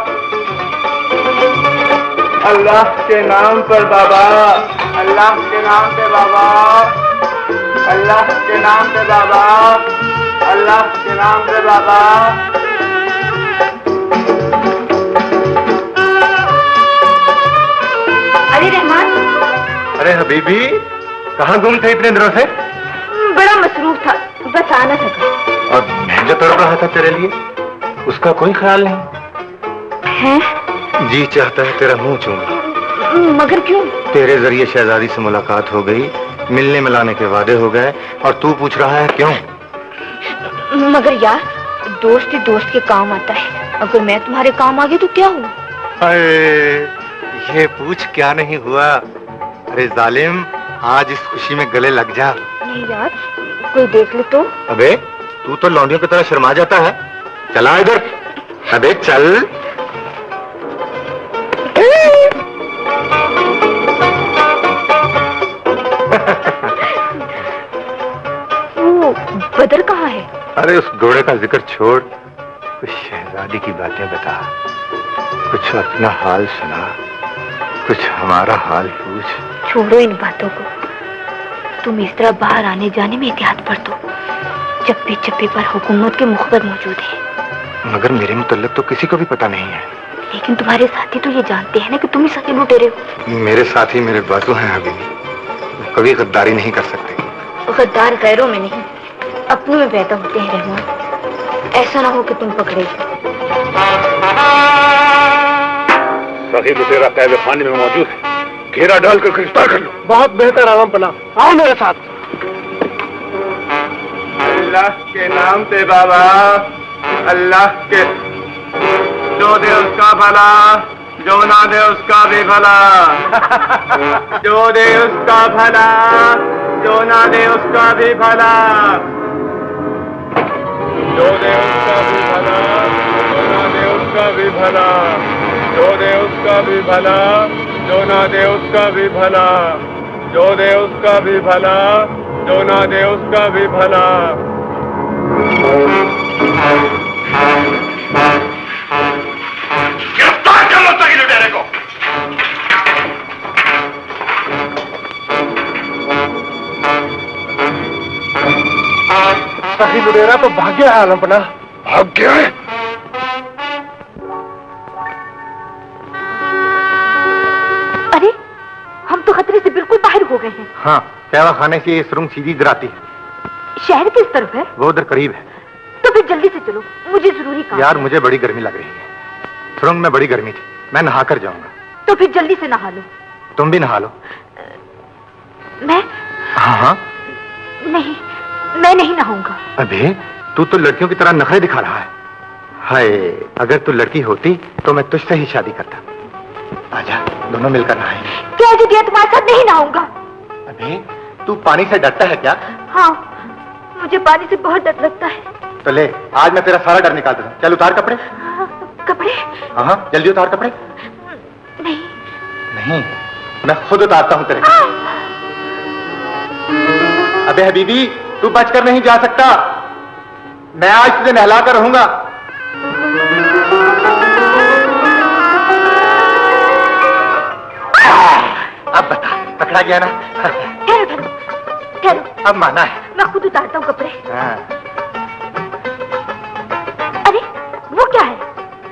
अल्लाह के नाम पर बाबा, अल्लाह के नाम पे बाबा, अल्लाह के नाम पे बाबा, अल्लाह के नाम पे बाबा। अरे रहमान। अरे हबीबी, कहाँ गुम थे इतने दिनों से? बड़ा मसरूफ था, बस आना सका। और मैं जो तड़प रहा था तेरे लिए, उसका कोई ख्याल नहीं है? जी चाहता है तेरा मुंह चूमूं। मगर क्यों? तेरे जरिए शहजादी से मुलाकात हो गई, मिलने मिलाने के वादे हो गए, और तू पूछ रहा है क्यों? मगर यार, दोस्त ही दोस्त के काम आता है। अगर मैं तुम्हारे काम आ गई तो क्या हुआ? अरे ये पूछ क्या नहीं हुआ। अरे जालिम, आज इस खुशी में गले लग जा। नहीं यार, कोई देख ले तो। अबे तू तो लौंडियों की तरह शर्मा जाता है। चला इधर। अबे चल। वो बदर कहाँ है? अरे उस घोड़े का जिक्र छोड़, कुछ शहजादी की बातें बता, कुछ अपना हाल सुना, कुछ हमारा हाल पूछ। छोड़ो इन बातों को, तुम इस तरह बाहर आने जाने में एहतियात बरतो। चप्पे चप्पे पर हुकूमत के मुखबर मौजूद है। मगर मेरे मुतल्लिक तो किसी को भी पता नहीं है। लेकिन तुम्हारे साथी तो ये जानते हैं ना कि तुम ही सके लुटेरे हो। मेरे साथी मेरे बाजू हैं हबीबी, कभी गद्दारी नहीं कर सकते। गद्दार गैरों में नहीं, अपनों में पैदा होते हैं रहमान। ऐसा ना हो कि तुम पकड़े। सही लुटेरा कैद खाने में मौजूद है, घेरा डालकर गिरफ्तार कर लो। बहुत बेहतर आराम पना, आओ मेरे साथ। अल्लाह के नाम पे बाबा, अल्लाह के, जो दे उसका भला, जो ना दे उसका भी भला, जो दे उसका भला, जो ना दे उसका भी भला, जो दे उसका भी भला, जो ना दे उसका भी भला, जो दे उसका भी भला, जो ना दे उसका भी भला, जो दे उसका भी भला, जो ना दे उसका भी भला। गिरफ्तार कर लो सही लुटेरे को। सही लुटेरा तो भाग गया है आलम पना। भाग गया है? अरे हम तो खतरे से बिल्कुल बाहर हो गए हैं। हाँ, कहवा खाने से ये सुरंग सीधी इधर आती है। शहर किस तरफ है? वो उधर करीब है। तो फिर जल्दी से चलो, मुझे जरूरी काम। यार मुझे बड़ी गर्मी लग रही है। सुरंग में बड़ी गर्मी थी, मैं नहा कर जाऊंगा। तो फिर जल्दी से नहा लो। तुम भी नहा लो। मैं? हाँ हाँ। नहीं, मैं नहीं नहाऊंगा। अबे तू तो लड़कियों की तरह नखरे दिखा रहा है। हाय, अगर तू लड़की होती तो मैं तुझसे ही शादी करता। आजा, दोनों मिलकर नहाएंगे। क्या जी दिया, तुम्हारे साथ नहीं नहाऊंगा। अबे तू पानी से डरता है क्या? हाँ, मुझे पानी से बहुत डर लगता है। तो ले, आज मैं तेरा सारा डर निकाल दूंगा। चल उतार कपड़े। कपड़े? हाँ हाँ, जल्दी उतार कपड़े। नहीं नहीं, मैं खुद उतारता हूँ तेरे। अबे हबीबी, तू बचकर नहीं जा सकता। मैं आज तुझे नहला कर रहूंगा। अब बता, पकड़ा गया ना? ठहरो ठहरो ठहरो। अब माना है। मैं खुद उतारता हूँ कपड़े। हाँ। अरे वो क्या है?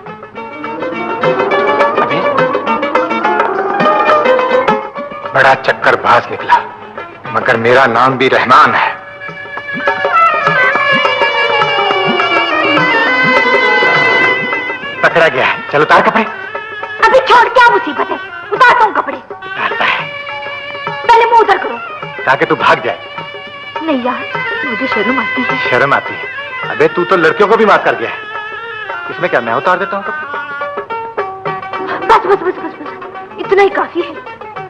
अभी बड़ा चक्करबाज निकला, मगर मेरा नाम भी रहमान है। पकड़ा गया है। चल उतार कपड़े। अभी छोड़, क्या मुसीबत है? उतारता हूँ कपड़े। उतारता है। पहले मुंह उधर करो। ताकि तू भाग जाए। नहीं यार, मुझे शर्म आती है। शर्म आती है? अबे तू तो लड़कियों को भी माफ कर गया है। इसमें क्या मैं उतार देता हूँ बस बस बस बस बस, इतना ही काफी है।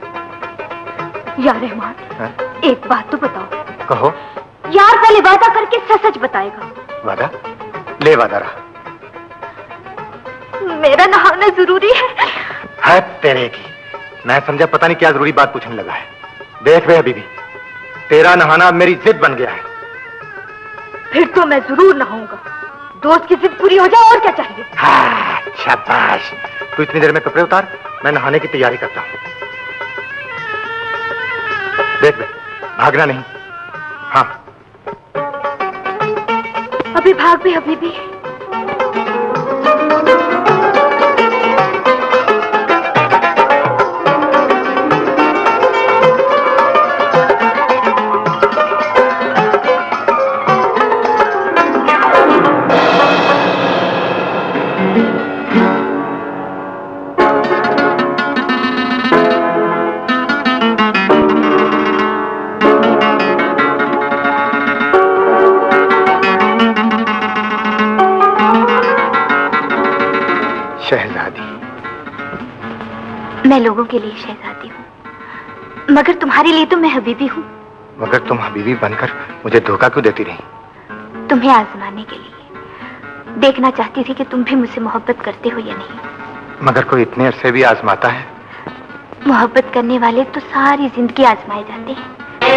यार रहमान, है? एक बात तो बताओ। कहो। यार पहले वादा करके सच सच बताएगा। वादा? ले वादा रहा। मेरा नहाना जरूरी है। है तेरे की। मैं समझा पता नहीं क्या जरूरी बात पूछने लगा है। देख रहे अभी, तेरा नहाना मेरी जिद बन गया है। फिर तो मैं जरूर नहाऊंगा। दोस्त की जिद पूरी हो जाए, और क्या चाहिए। हाँ, शाबाश। तू इतनी देर में कपड़े उतार, मैं नहाने की तैयारी करता हूँ। देख देख, भागना नहीं। हाँ। अभी भाग भी, अभी भी। मैं लोगों के लिए शहजादी हूँ, मगर तुम्हारे लिए तो मैं हबीबी हूँ। मगर तुम हबीबी बनकर मुझे धोखा क्यों देती रही? तुम्हें आजमाने के लिए। देखना चाहती थी कि तुम भी मुझसे मोहब्बत करते हो या नहीं। मगर कोई इतने अरसे भी आजमाता है? मोहब्बत करने वाले तो सारी जिंदगी आजमाए जाते हैं।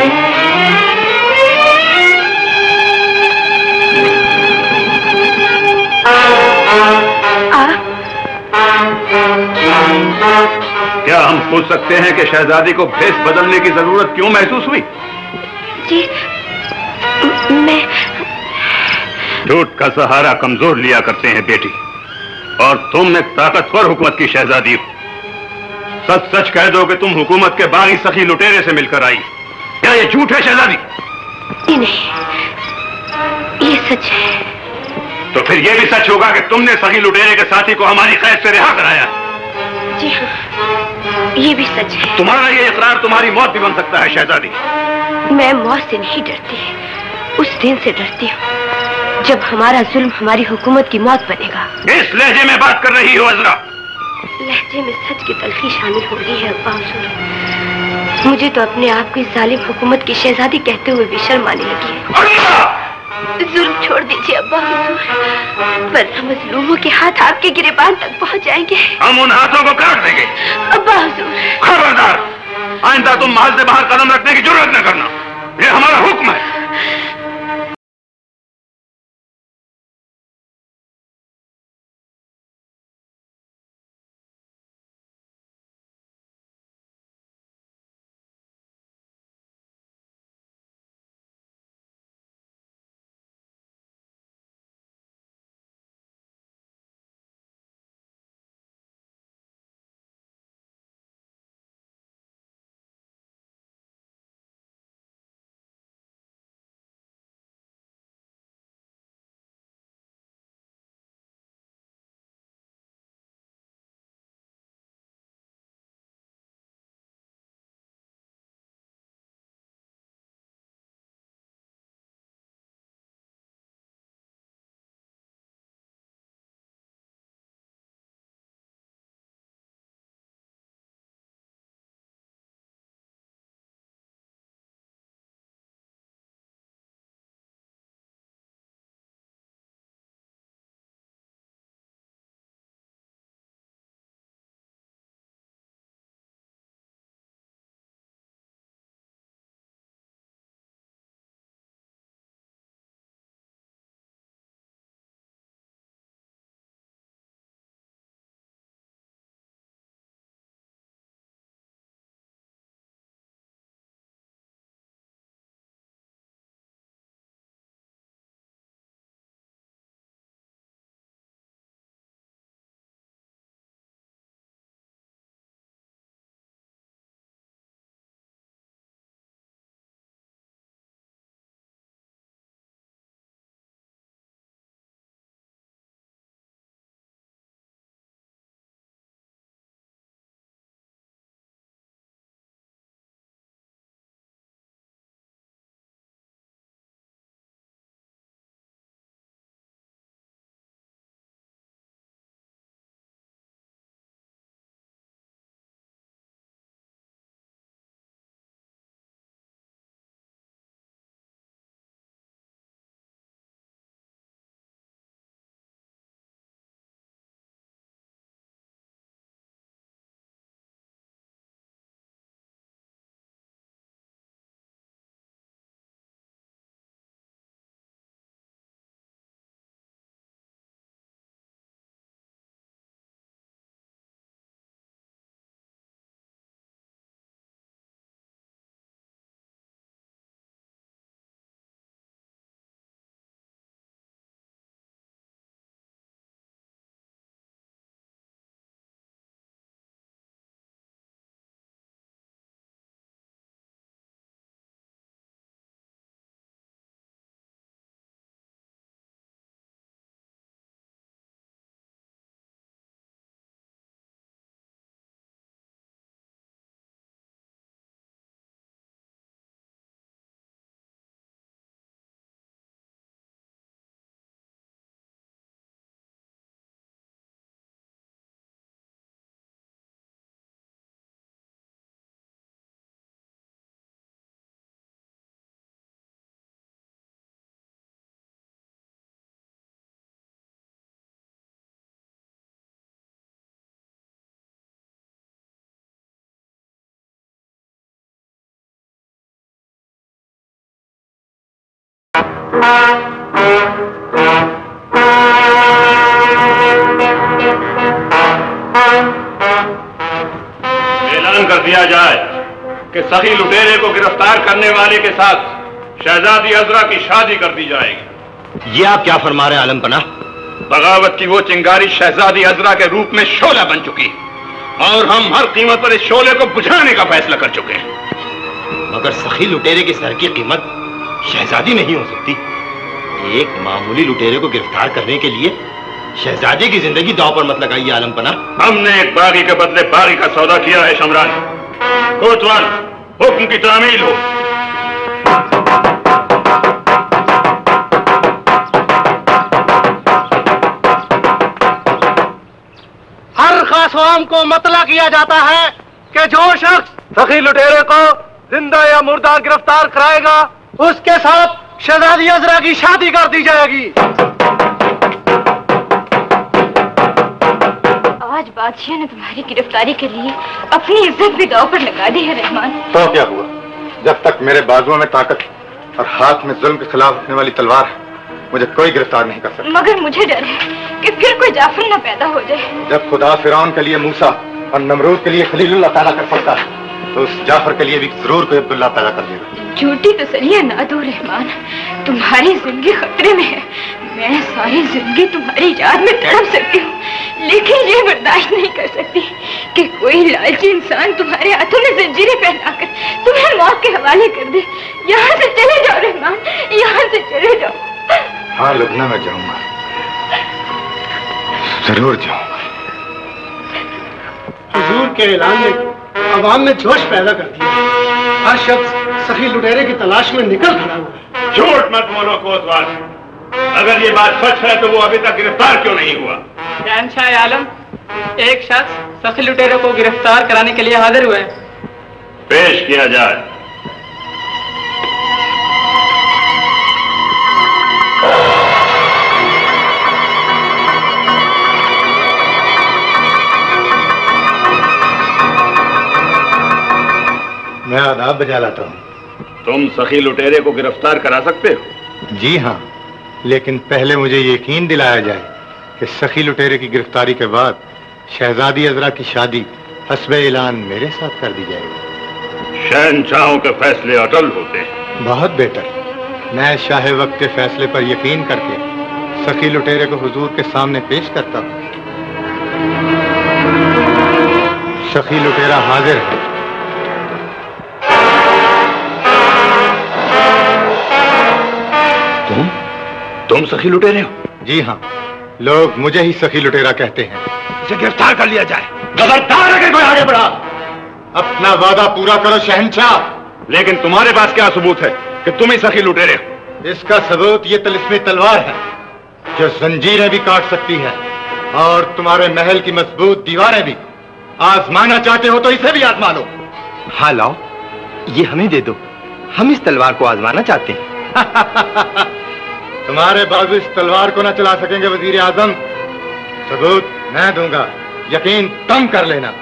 क्या हम पूछ सकते हैं कि शहजादी को भेष बदलने की जरूरत क्यों महसूस हुई? जी, मैं झूठ का सहारा कमजोर लिया करते हैं बेटी, और तुम एक ताकतवर हुकूमत की शहजादी हो। सच सच कह दो कि तुम हुकूमत के बागी सखी लुटेरे से मिलकर आई। क्या ये झूठ है शहजादी? नहीं, ये सच है। तो फिर ये भी सच होगा कि तुमने सखी लुटेरे के साथी को हमारी कैद से रिहा कराया। जी हाँ, ये भी सच है। तुम्हारा ये इकरार तुम्हारी मौत भी बन सकता है शहजादी। मैं मौत से नहीं डरती, उस दिन से डरती हूँ जब हमारा जुल्म हमारी हुकूमत की मौत बनेगा। इस लहजे में बात कर रही हो अज़रा? लहजे में सच की तलखी शामिल हो रही है अब्बा हुजूर। मुझे तो अपने आप को इस जालिम हुकूमत की शहजादी कहते हुए भी शर्म आने लगी है। जुल्म छोड़ दीजिए अब्बा हुजूर, वरना मजलूमों के हाथ आपके गिरेबान तक पहुंच जाएंगे। हम उन हाथों को काट देंगे। अब्बा हुजूर। खबरदार, आइंदा तुम महल से बाहर कदम रखने की जरूरत न करना। ये हमारा हुक्म है। ऐलान कर दिया जाए कि सही लुटेरे को गिरफ्तार करने वाले के साथ शहजादी अजरा की शादी कर दी जाएगी। ये आप क्या फरमा रहे हैं आलम पनाह? बगावत की वो चिंगारी शहजादी अजरा के रूप में शोला बन चुकी है और हम हर कीमत पर इस शोले को बुझाने का फैसला कर चुके हैं। मगर सखी लुटेरे के सर की कीमत शहजादी नहीं हो सकती। एक मामूली लुटेरे को गिरफ्तार करने के लिए शहजादी की जिंदगी दांव पर मत लगाइए आलम पनाह। हमने एक बागी के बदले बागी का सौदा किया है शमरान। कोतवाल, हुक्म की तामील हो। हर खास आम को मतला किया जाता है कि जो शख्स सखी लुटेरे को जिंदा या मुर्दा गिरफ्तार कराएगा उसके साथ शहजादी अजरा की शादी कर दी जाएगी। आज बादशाह ने तुम्हारी गिरफ्तारी के लिए अपनी इज्जत भी दांव पर लगा दी है रहमान। तो क्या हुआ? जब तक मेरे बाजुओं में ताकत और हाथ में जुल्म के खिलाफ उठने वाली तलवार है, मुझे कोई गिरफ्तार नहीं कर सकता। मगर मुझे डर है कि फिर कोई जाफर न पैदा हो जाए। जब खुदा फिरौन के लिए मूसा और नमरूद के लिए खलीलुल्लाह पैदा कर सकता है, तो उस जाफर के लिए भी जरूर कोई अब्दुल्लाह पैदा कर देगा। झूठी तसलियां ना दो रहमान, तुम्हारी जिंदगी खतरे में है। मैं सारी जिंदगी तुम्हारी याद में तड़प सकती हूँ, लेकिन ये बर्दाश्त नहीं कर सकती कि कोई लालची इंसान तुम्हारे हाथों में जंजीरें पहनाकर तुम्हें मौत के हवाले कर दे। यहाँ से चले जाओ रहमान, यहाँ से चले जाओ। हाँ लुबना, मैं जाऊंगा, जरूर जाऊंगा। हुजूर के ऐलान ने अवाम में जोश पैदा कर दिया। हर शख्स सखी लुटेरे की तलाश में निकल खड़ा हुआ है। झूठ मत बोलो कोतवाल, अगर ये बात सच है तो वो अभी तक गिरफ्तार क्यों नहीं हुआ? शहंशाह आलम, एक शख्स सखी लुटेरे को गिरफ्तार कराने के लिए हाजिर हुआ है। पेश किया जाए। मैं आदाब बजा लाता हूँ। तुम सखी लुटेरे को गिरफ्तार करा सकते हो? जी हाँ, लेकिन पहले मुझे यकीन दिलाया जाए कि सखी लुटेरे की गिरफ्तारी के बाद शहजादी अजरा की शादी हस्बे ऐलान मेरे साथ कर दी जाएगी। शहंशाहों के फैसले अटल होते हैं। बहुत बेहतर। मैं शाह वक्त के फैसले पर यकीन करके सखी लुटेरे को हुजूर के सामने पेश करता हूँ। सखी लुटेरा हाजिर है। तुम तुम सखी लुटेरे हो? जी हाँ, लोग मुझे ही सखी लुटेरा कहते हैं। इसे गिरफ्तार कर लिया जाए। खबरदार अगर कोई आगे बढ़ा। अपना वादा पूरा करो शहंशाह। लेकिन तुम्हारे पास क्या सबूत है कि तुम ही सखी लुटेरे हो? इसका सबूत ये तिलिस्मी तलवार है जो जंजीरें भी काट सकती है और तुम्हारे महल की मजबूत दीवारें भी। आजमाना चाहते हो तो इसे भी आजमा लो। हाँ लाओ, ये हमें दे दो, हम इस तलवार को आजमाना चाहते हैं। तुम्हारे बाजू इस तलवार को न चला सकेंगे वजीर आजम। सबूत मैं दूंगा, यकीन तुम कर लेना।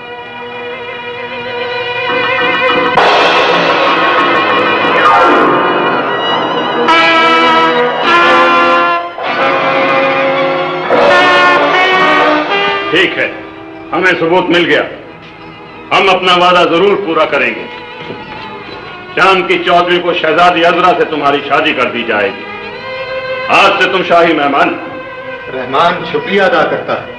ठीक है, हमें सबूत मिल गया। हम अपना वादा जरूर पूरा करेंगे। शाम की चौदहवीं को शहजादी अजरा से तुम्हारी शादी कर दी जाएगी। आज से तुम शाही मेहमान। रहमान शुक्रिया अदा करता है।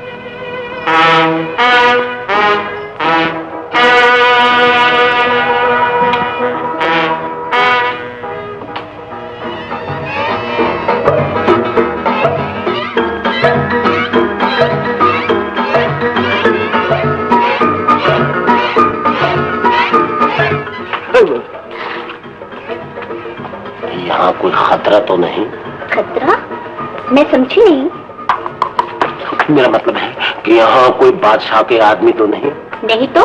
यहाँ कोई खतरा तो नहीं? खतरा? मैं समझी नहीं। मेरा मतलब है कि यहाँ कोई बादशाह के आदमी तो नहीं? नहीं तो?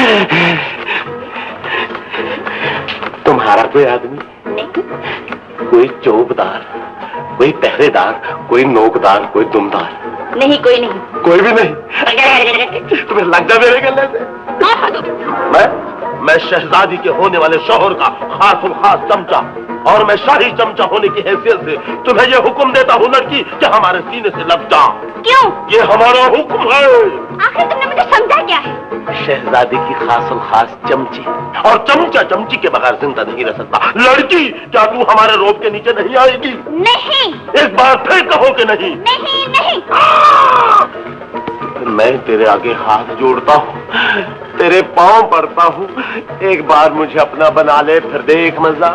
तुम्हारा कोई आदमी? नहीं। कोई चौबदार, कोई पहरेदार, कोई नोकदार, कोई दुमदार? नहीं, कोई नहीं। कोई भी नहीं? तुम्हें लग जा मेरे गले से। मैं मैं शहजादी के होने वाले शौहर का खास खास चमचा, और मैं शाही चमचा होने की हैसियत से तुम्हें यह हुक्म देता हूँ लड़की कि हमारे सीने से लग जा। क्यों? ये हमारा हुक्म है। आखिर तुमने मुझे समझा क्या है? शहजादी की खास खास चमची, और चमचा चमची के बगैर जिंदा नहीं रह सकता। लड़की, क्या तू हमारे रोब के नीचे नहीं आएगी? नहीं। एक बार फिर कहो कि नहीं? नहीं नहीं। मैं तेरे आगे हाथ जोड़ता हूँ, तेरे पांव पड़ता हूँ। एक बार मुझे अपना बना ले, फिर देख मजा।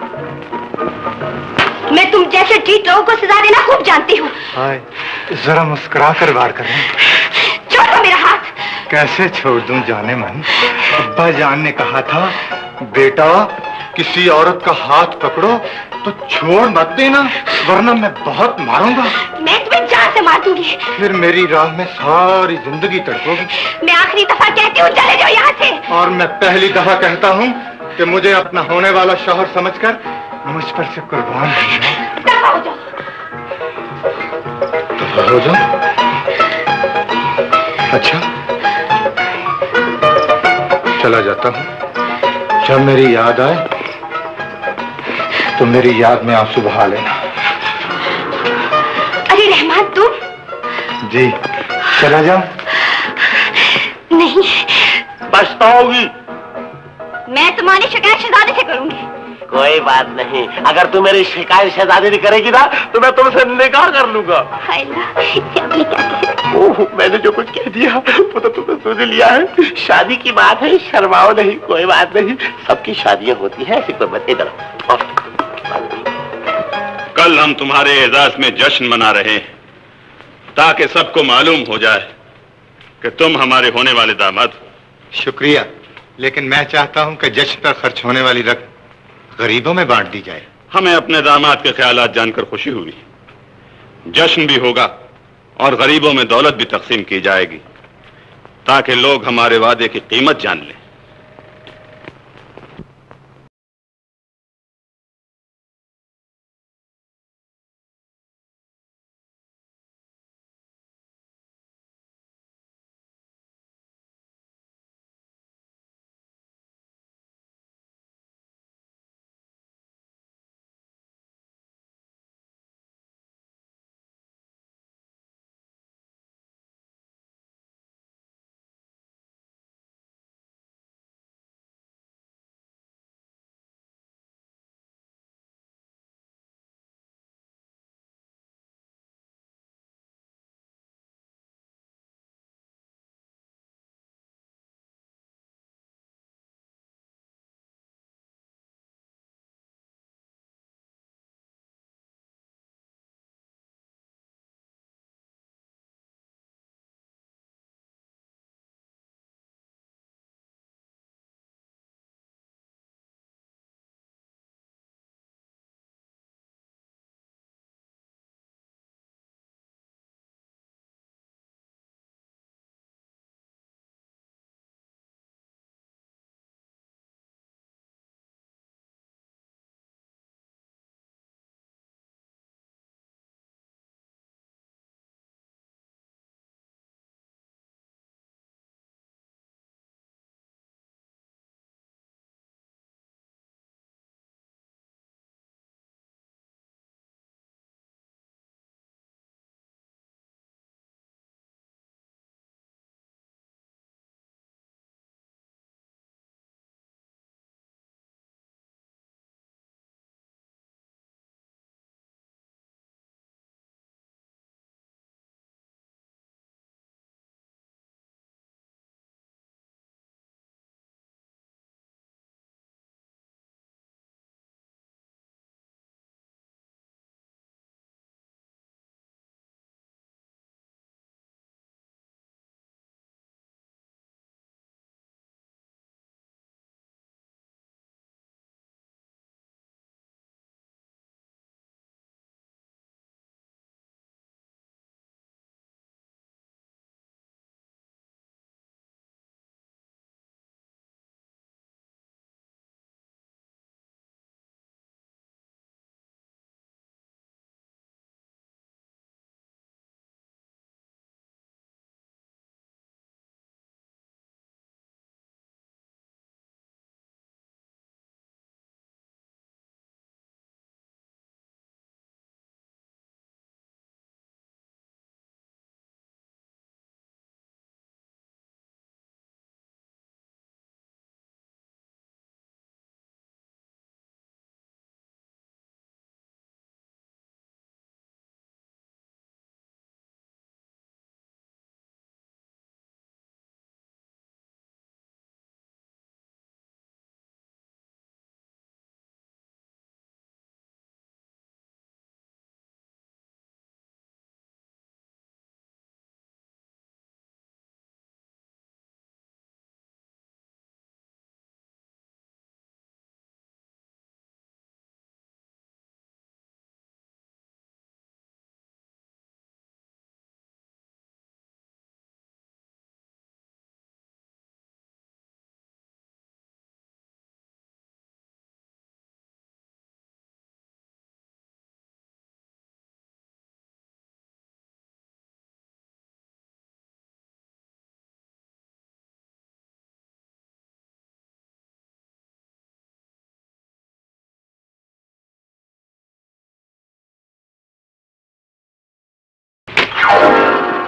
मैं तुम जैसे ठीक लोगों को सजा देना खूब जानती हूँ। हाय, जरा मुस्कुरा कर वार कर। छोड़ दो मेरा हाथ। कैसे छोड़ दूं जाने मन? अब्बा जान ने कहा था, बेटा किसी औरत का हाथ पकड़ो तो छोड़ मत देना, वरना मैं बहुत मारूंगा। मैं तुम्हें जान से मार दूंगी। फिर मेरी राह में सारी जिंदगी तड़पोगी। मैं आखिरी दफा कहती हूँ, चले जाओ यहाँ से। और मैं पहली दफा कहता हूँ कि मुझे अपना होने वाला शौहर समझकर मुझ पर से कुर्बान हो जाओ। दफा हो जाओ। दफा हो जाओ? अच्छा, चला जाता हूँ। जब मेरी याद आए तो मेरी याद में आंसू बहा लेना। अरे रहमान तुम? जी चला जाओ? नहीं, पछताओगी। मैं तुम्हारी शिकायत शहजादे से करूंगी। कोई बात नहीं, अगर तू मेरी शिकायत शहजादी नहीं करेगी ना तो मैं तुमसे निकाह कर लूंगा। हाय अल्लाह, ये अभी क्या? ओह, मैंने जो कुछ कह दिया वो तो तुमने सोच लिया है। शादी की बात है, शर्माओ नहीं, कोई बात नहीं, सबकी शादियां होती है, ऐसी कोई बात। इधर कल हम तुम्हारे एजाज में जश्न मना रहे हैं ताकि सबको मालूम हो जाए कि तुम हमारे होने वाले दामाद हो। शुक्रिया, लेकिन मैं चाहता हूं कि जश्न पर खर्च होने वाली रकम गरीबों में बांट दी जाए। हमें अपने दामाद के ख्यालात जानकर खुशी हुई। जश्न भी होगा और गरीबों में दौलत भी तकसीम की जाएगी ताकि लोग हमारे वादे की कीमत जान लें।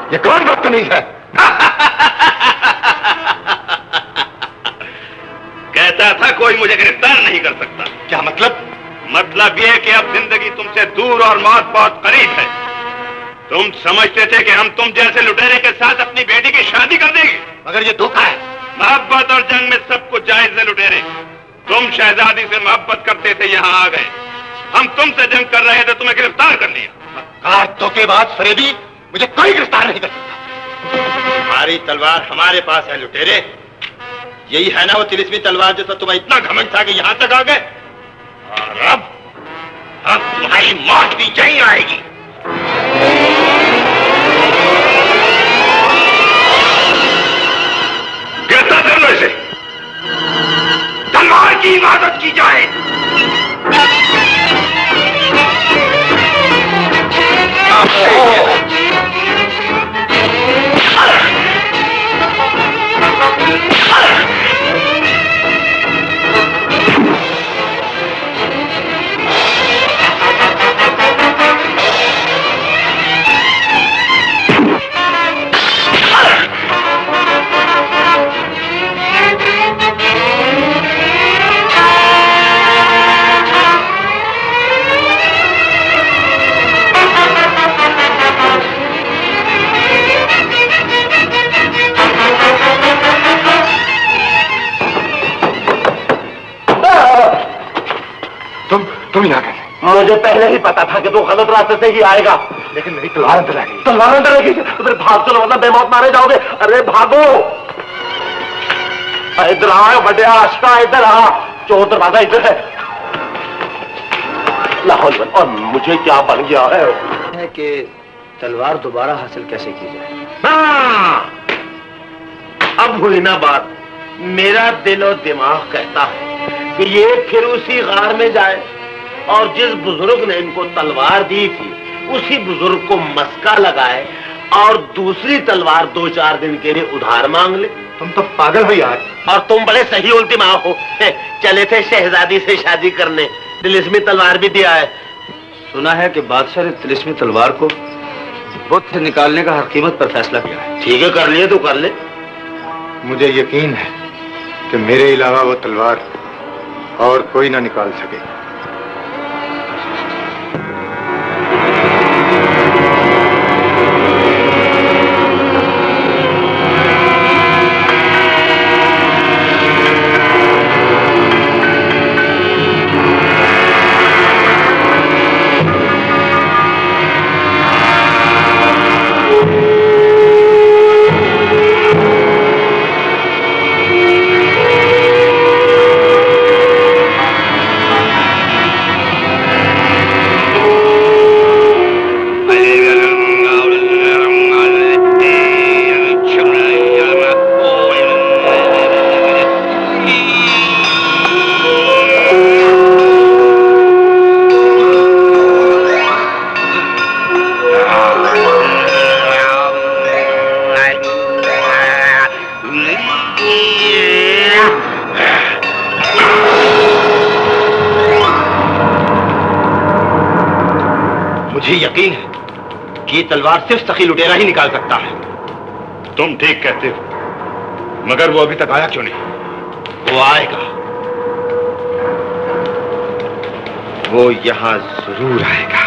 ये कौन बदतमीज है? कहता था कोई मुझे गिरफ्तार नहीं कर सकता। क्या मतलब? मतलब ये कि अब जिंदगी तुमसे दूर और मौत बहुत करीब है। तुम समझते थे कि हम तुम जैसे लुटेरे के साथ अपनी बेटी की शादी कर देंगे, मगर ये धोखा है। मोहब्बत और जंग में सब कुछ जायज है लुटेरे। तुम शहजादी से मोहब्बत करते थे, यहाँ आ गए। हम तुमसे जंग कर रहे थे, तुम्हें गिरफ्तार कर लिया। धोखेबाज फरेबी, मुझे कोई गिरफ्तार नहीं कर सकता। हमारी तलवार हमारे पास है लुटेरे। यही है ना वो तिलिस्मी तलवार जिस पर तुम्हें इतना घमंड था कि यहां तक आ गए। और अब अब तुम्हारी मौत भी यहीं आएगी। गिरफ्तार कर लो इसे। तलवार की इबादत की जाए। तुम तुम यहाँ कैसे? मुझे पहले ही पता था कि तू गलत रास्ते से ही आएगा। लेकिन मेरी तलवार अंदर आ गई। तलवार अंदर आ गई तो फिर भाग चलो, मतलब बेमौत मारे जाओगे। अरे भागो, इधर आओ बड़े आशका, इधर आ। चोर दरवाजा इधर है। लाहौल। और मुझे क्या बन गया है, है कि तलवार दोबारा हासिल कैसे की जाए। हाँ, अब हुई ना बात। मेरा दिल और दिमाग कहता है कि ये फिर उसी गार में जाए और जिस बुजुर्ग ने इनको तलवार दी थी उसी बुजुर्ग को मस्का लगाए और दूसरी तलवार दो चार दिन के लिए उधार मांग ले। तुम तो पागल हो यार। और तुम बड़े सही उल्टी माँ हो। चले थे शहजादी से शादी करने, तिलिस्मी तलवार भी दिया है। सुना है कि बादशाह ने तिलिस्मी तलवार को बुद्ध से निकालने का हर कीमत पर फैसला किया है। ठीक है, कर लिए तो कर ले। मुझे यकीन है कि मेरे अलावा वो तलवार और कोई ना निकाल सके। यकीन है कि ये तलवार सिर्फ सखी लुटेरा ही निकाल सकता है। तुम ठीक कहते हो, मगर वो अभी तक आया क्यों नहीं? वो आएगा, वो यहां जरूर आएगा।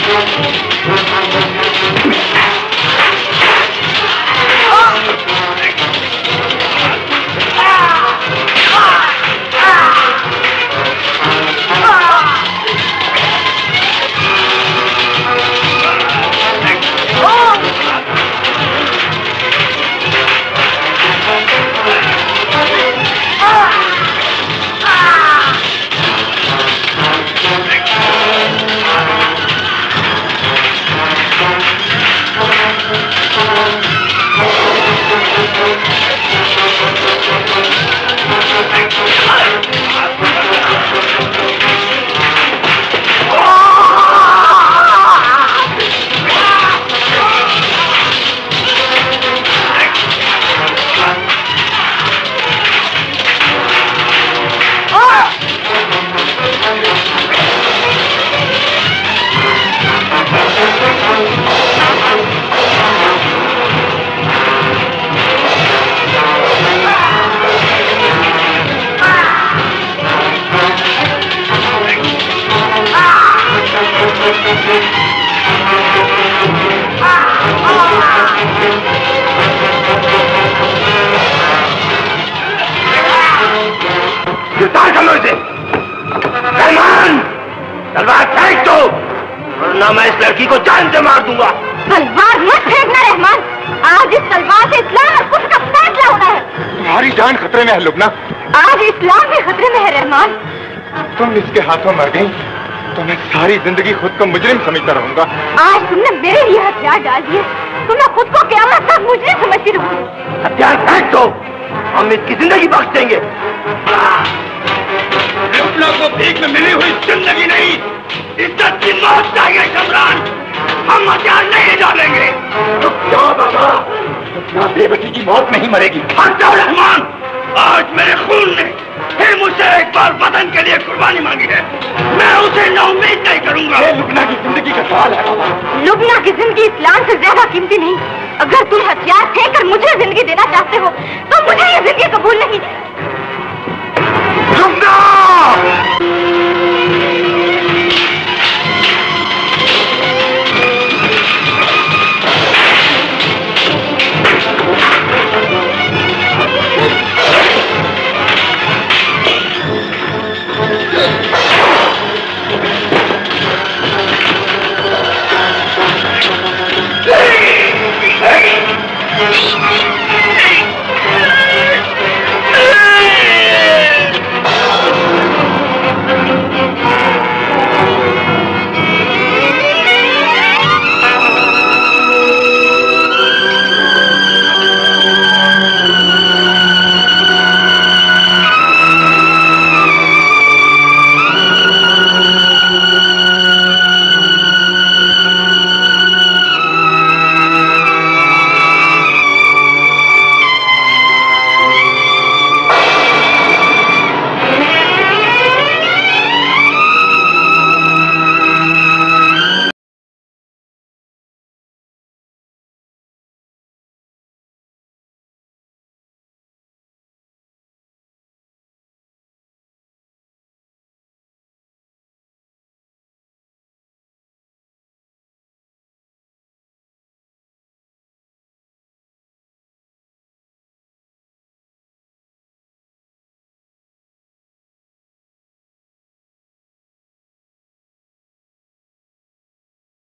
गिरफ्तार कर लो इसे। रहमान, तलवार फेंक दो वरना मैं इस लड़की को जान से मार दूंगा। तलवार मत फेंकना रहमान, आज इस तलवार से इस्लाम और कुछ का फैसला होना है। तुम्हारी जान खतरे में है लुबना। आज इस्लाम भी खतरे में है रहमान। तुम इसके हाथों मर गई तो मैं सारी जिंदगी खुद को मुजरिम समझता रहूंगा। आज तुमने मेरे लिए हथियार डाल दिए तो मैं खुद को क़यामत तक मुजरिम समझती रहूंगी। हथियार फेंक दो, हम इसकी जिंदगी बख्श देंगे। लुबना को भीख में मिली हुई जिंदगी नहीं, इज्जत की मौत चाहिए शमरान। हम हथियार नहीं डालेंगे। रुक जाओ बाबा, लुबना बेबसी की मौत नहीं मरेगी। हट जाओ रहमान, आज मेरे खून ने फिर मुझसे एक बार वतन के लिए कुर्बानी मांगी है, मैं उसे नाउम्मीद नहीं करूंगा। ये लुबना की जिंदगी का सवाल है बाबा। लुबना की जिंदगी इस्लाम से ज्यादा कीमती नहीं। अगर तुम हथियार फेंक कर मुझे जिंदगी देना चाहते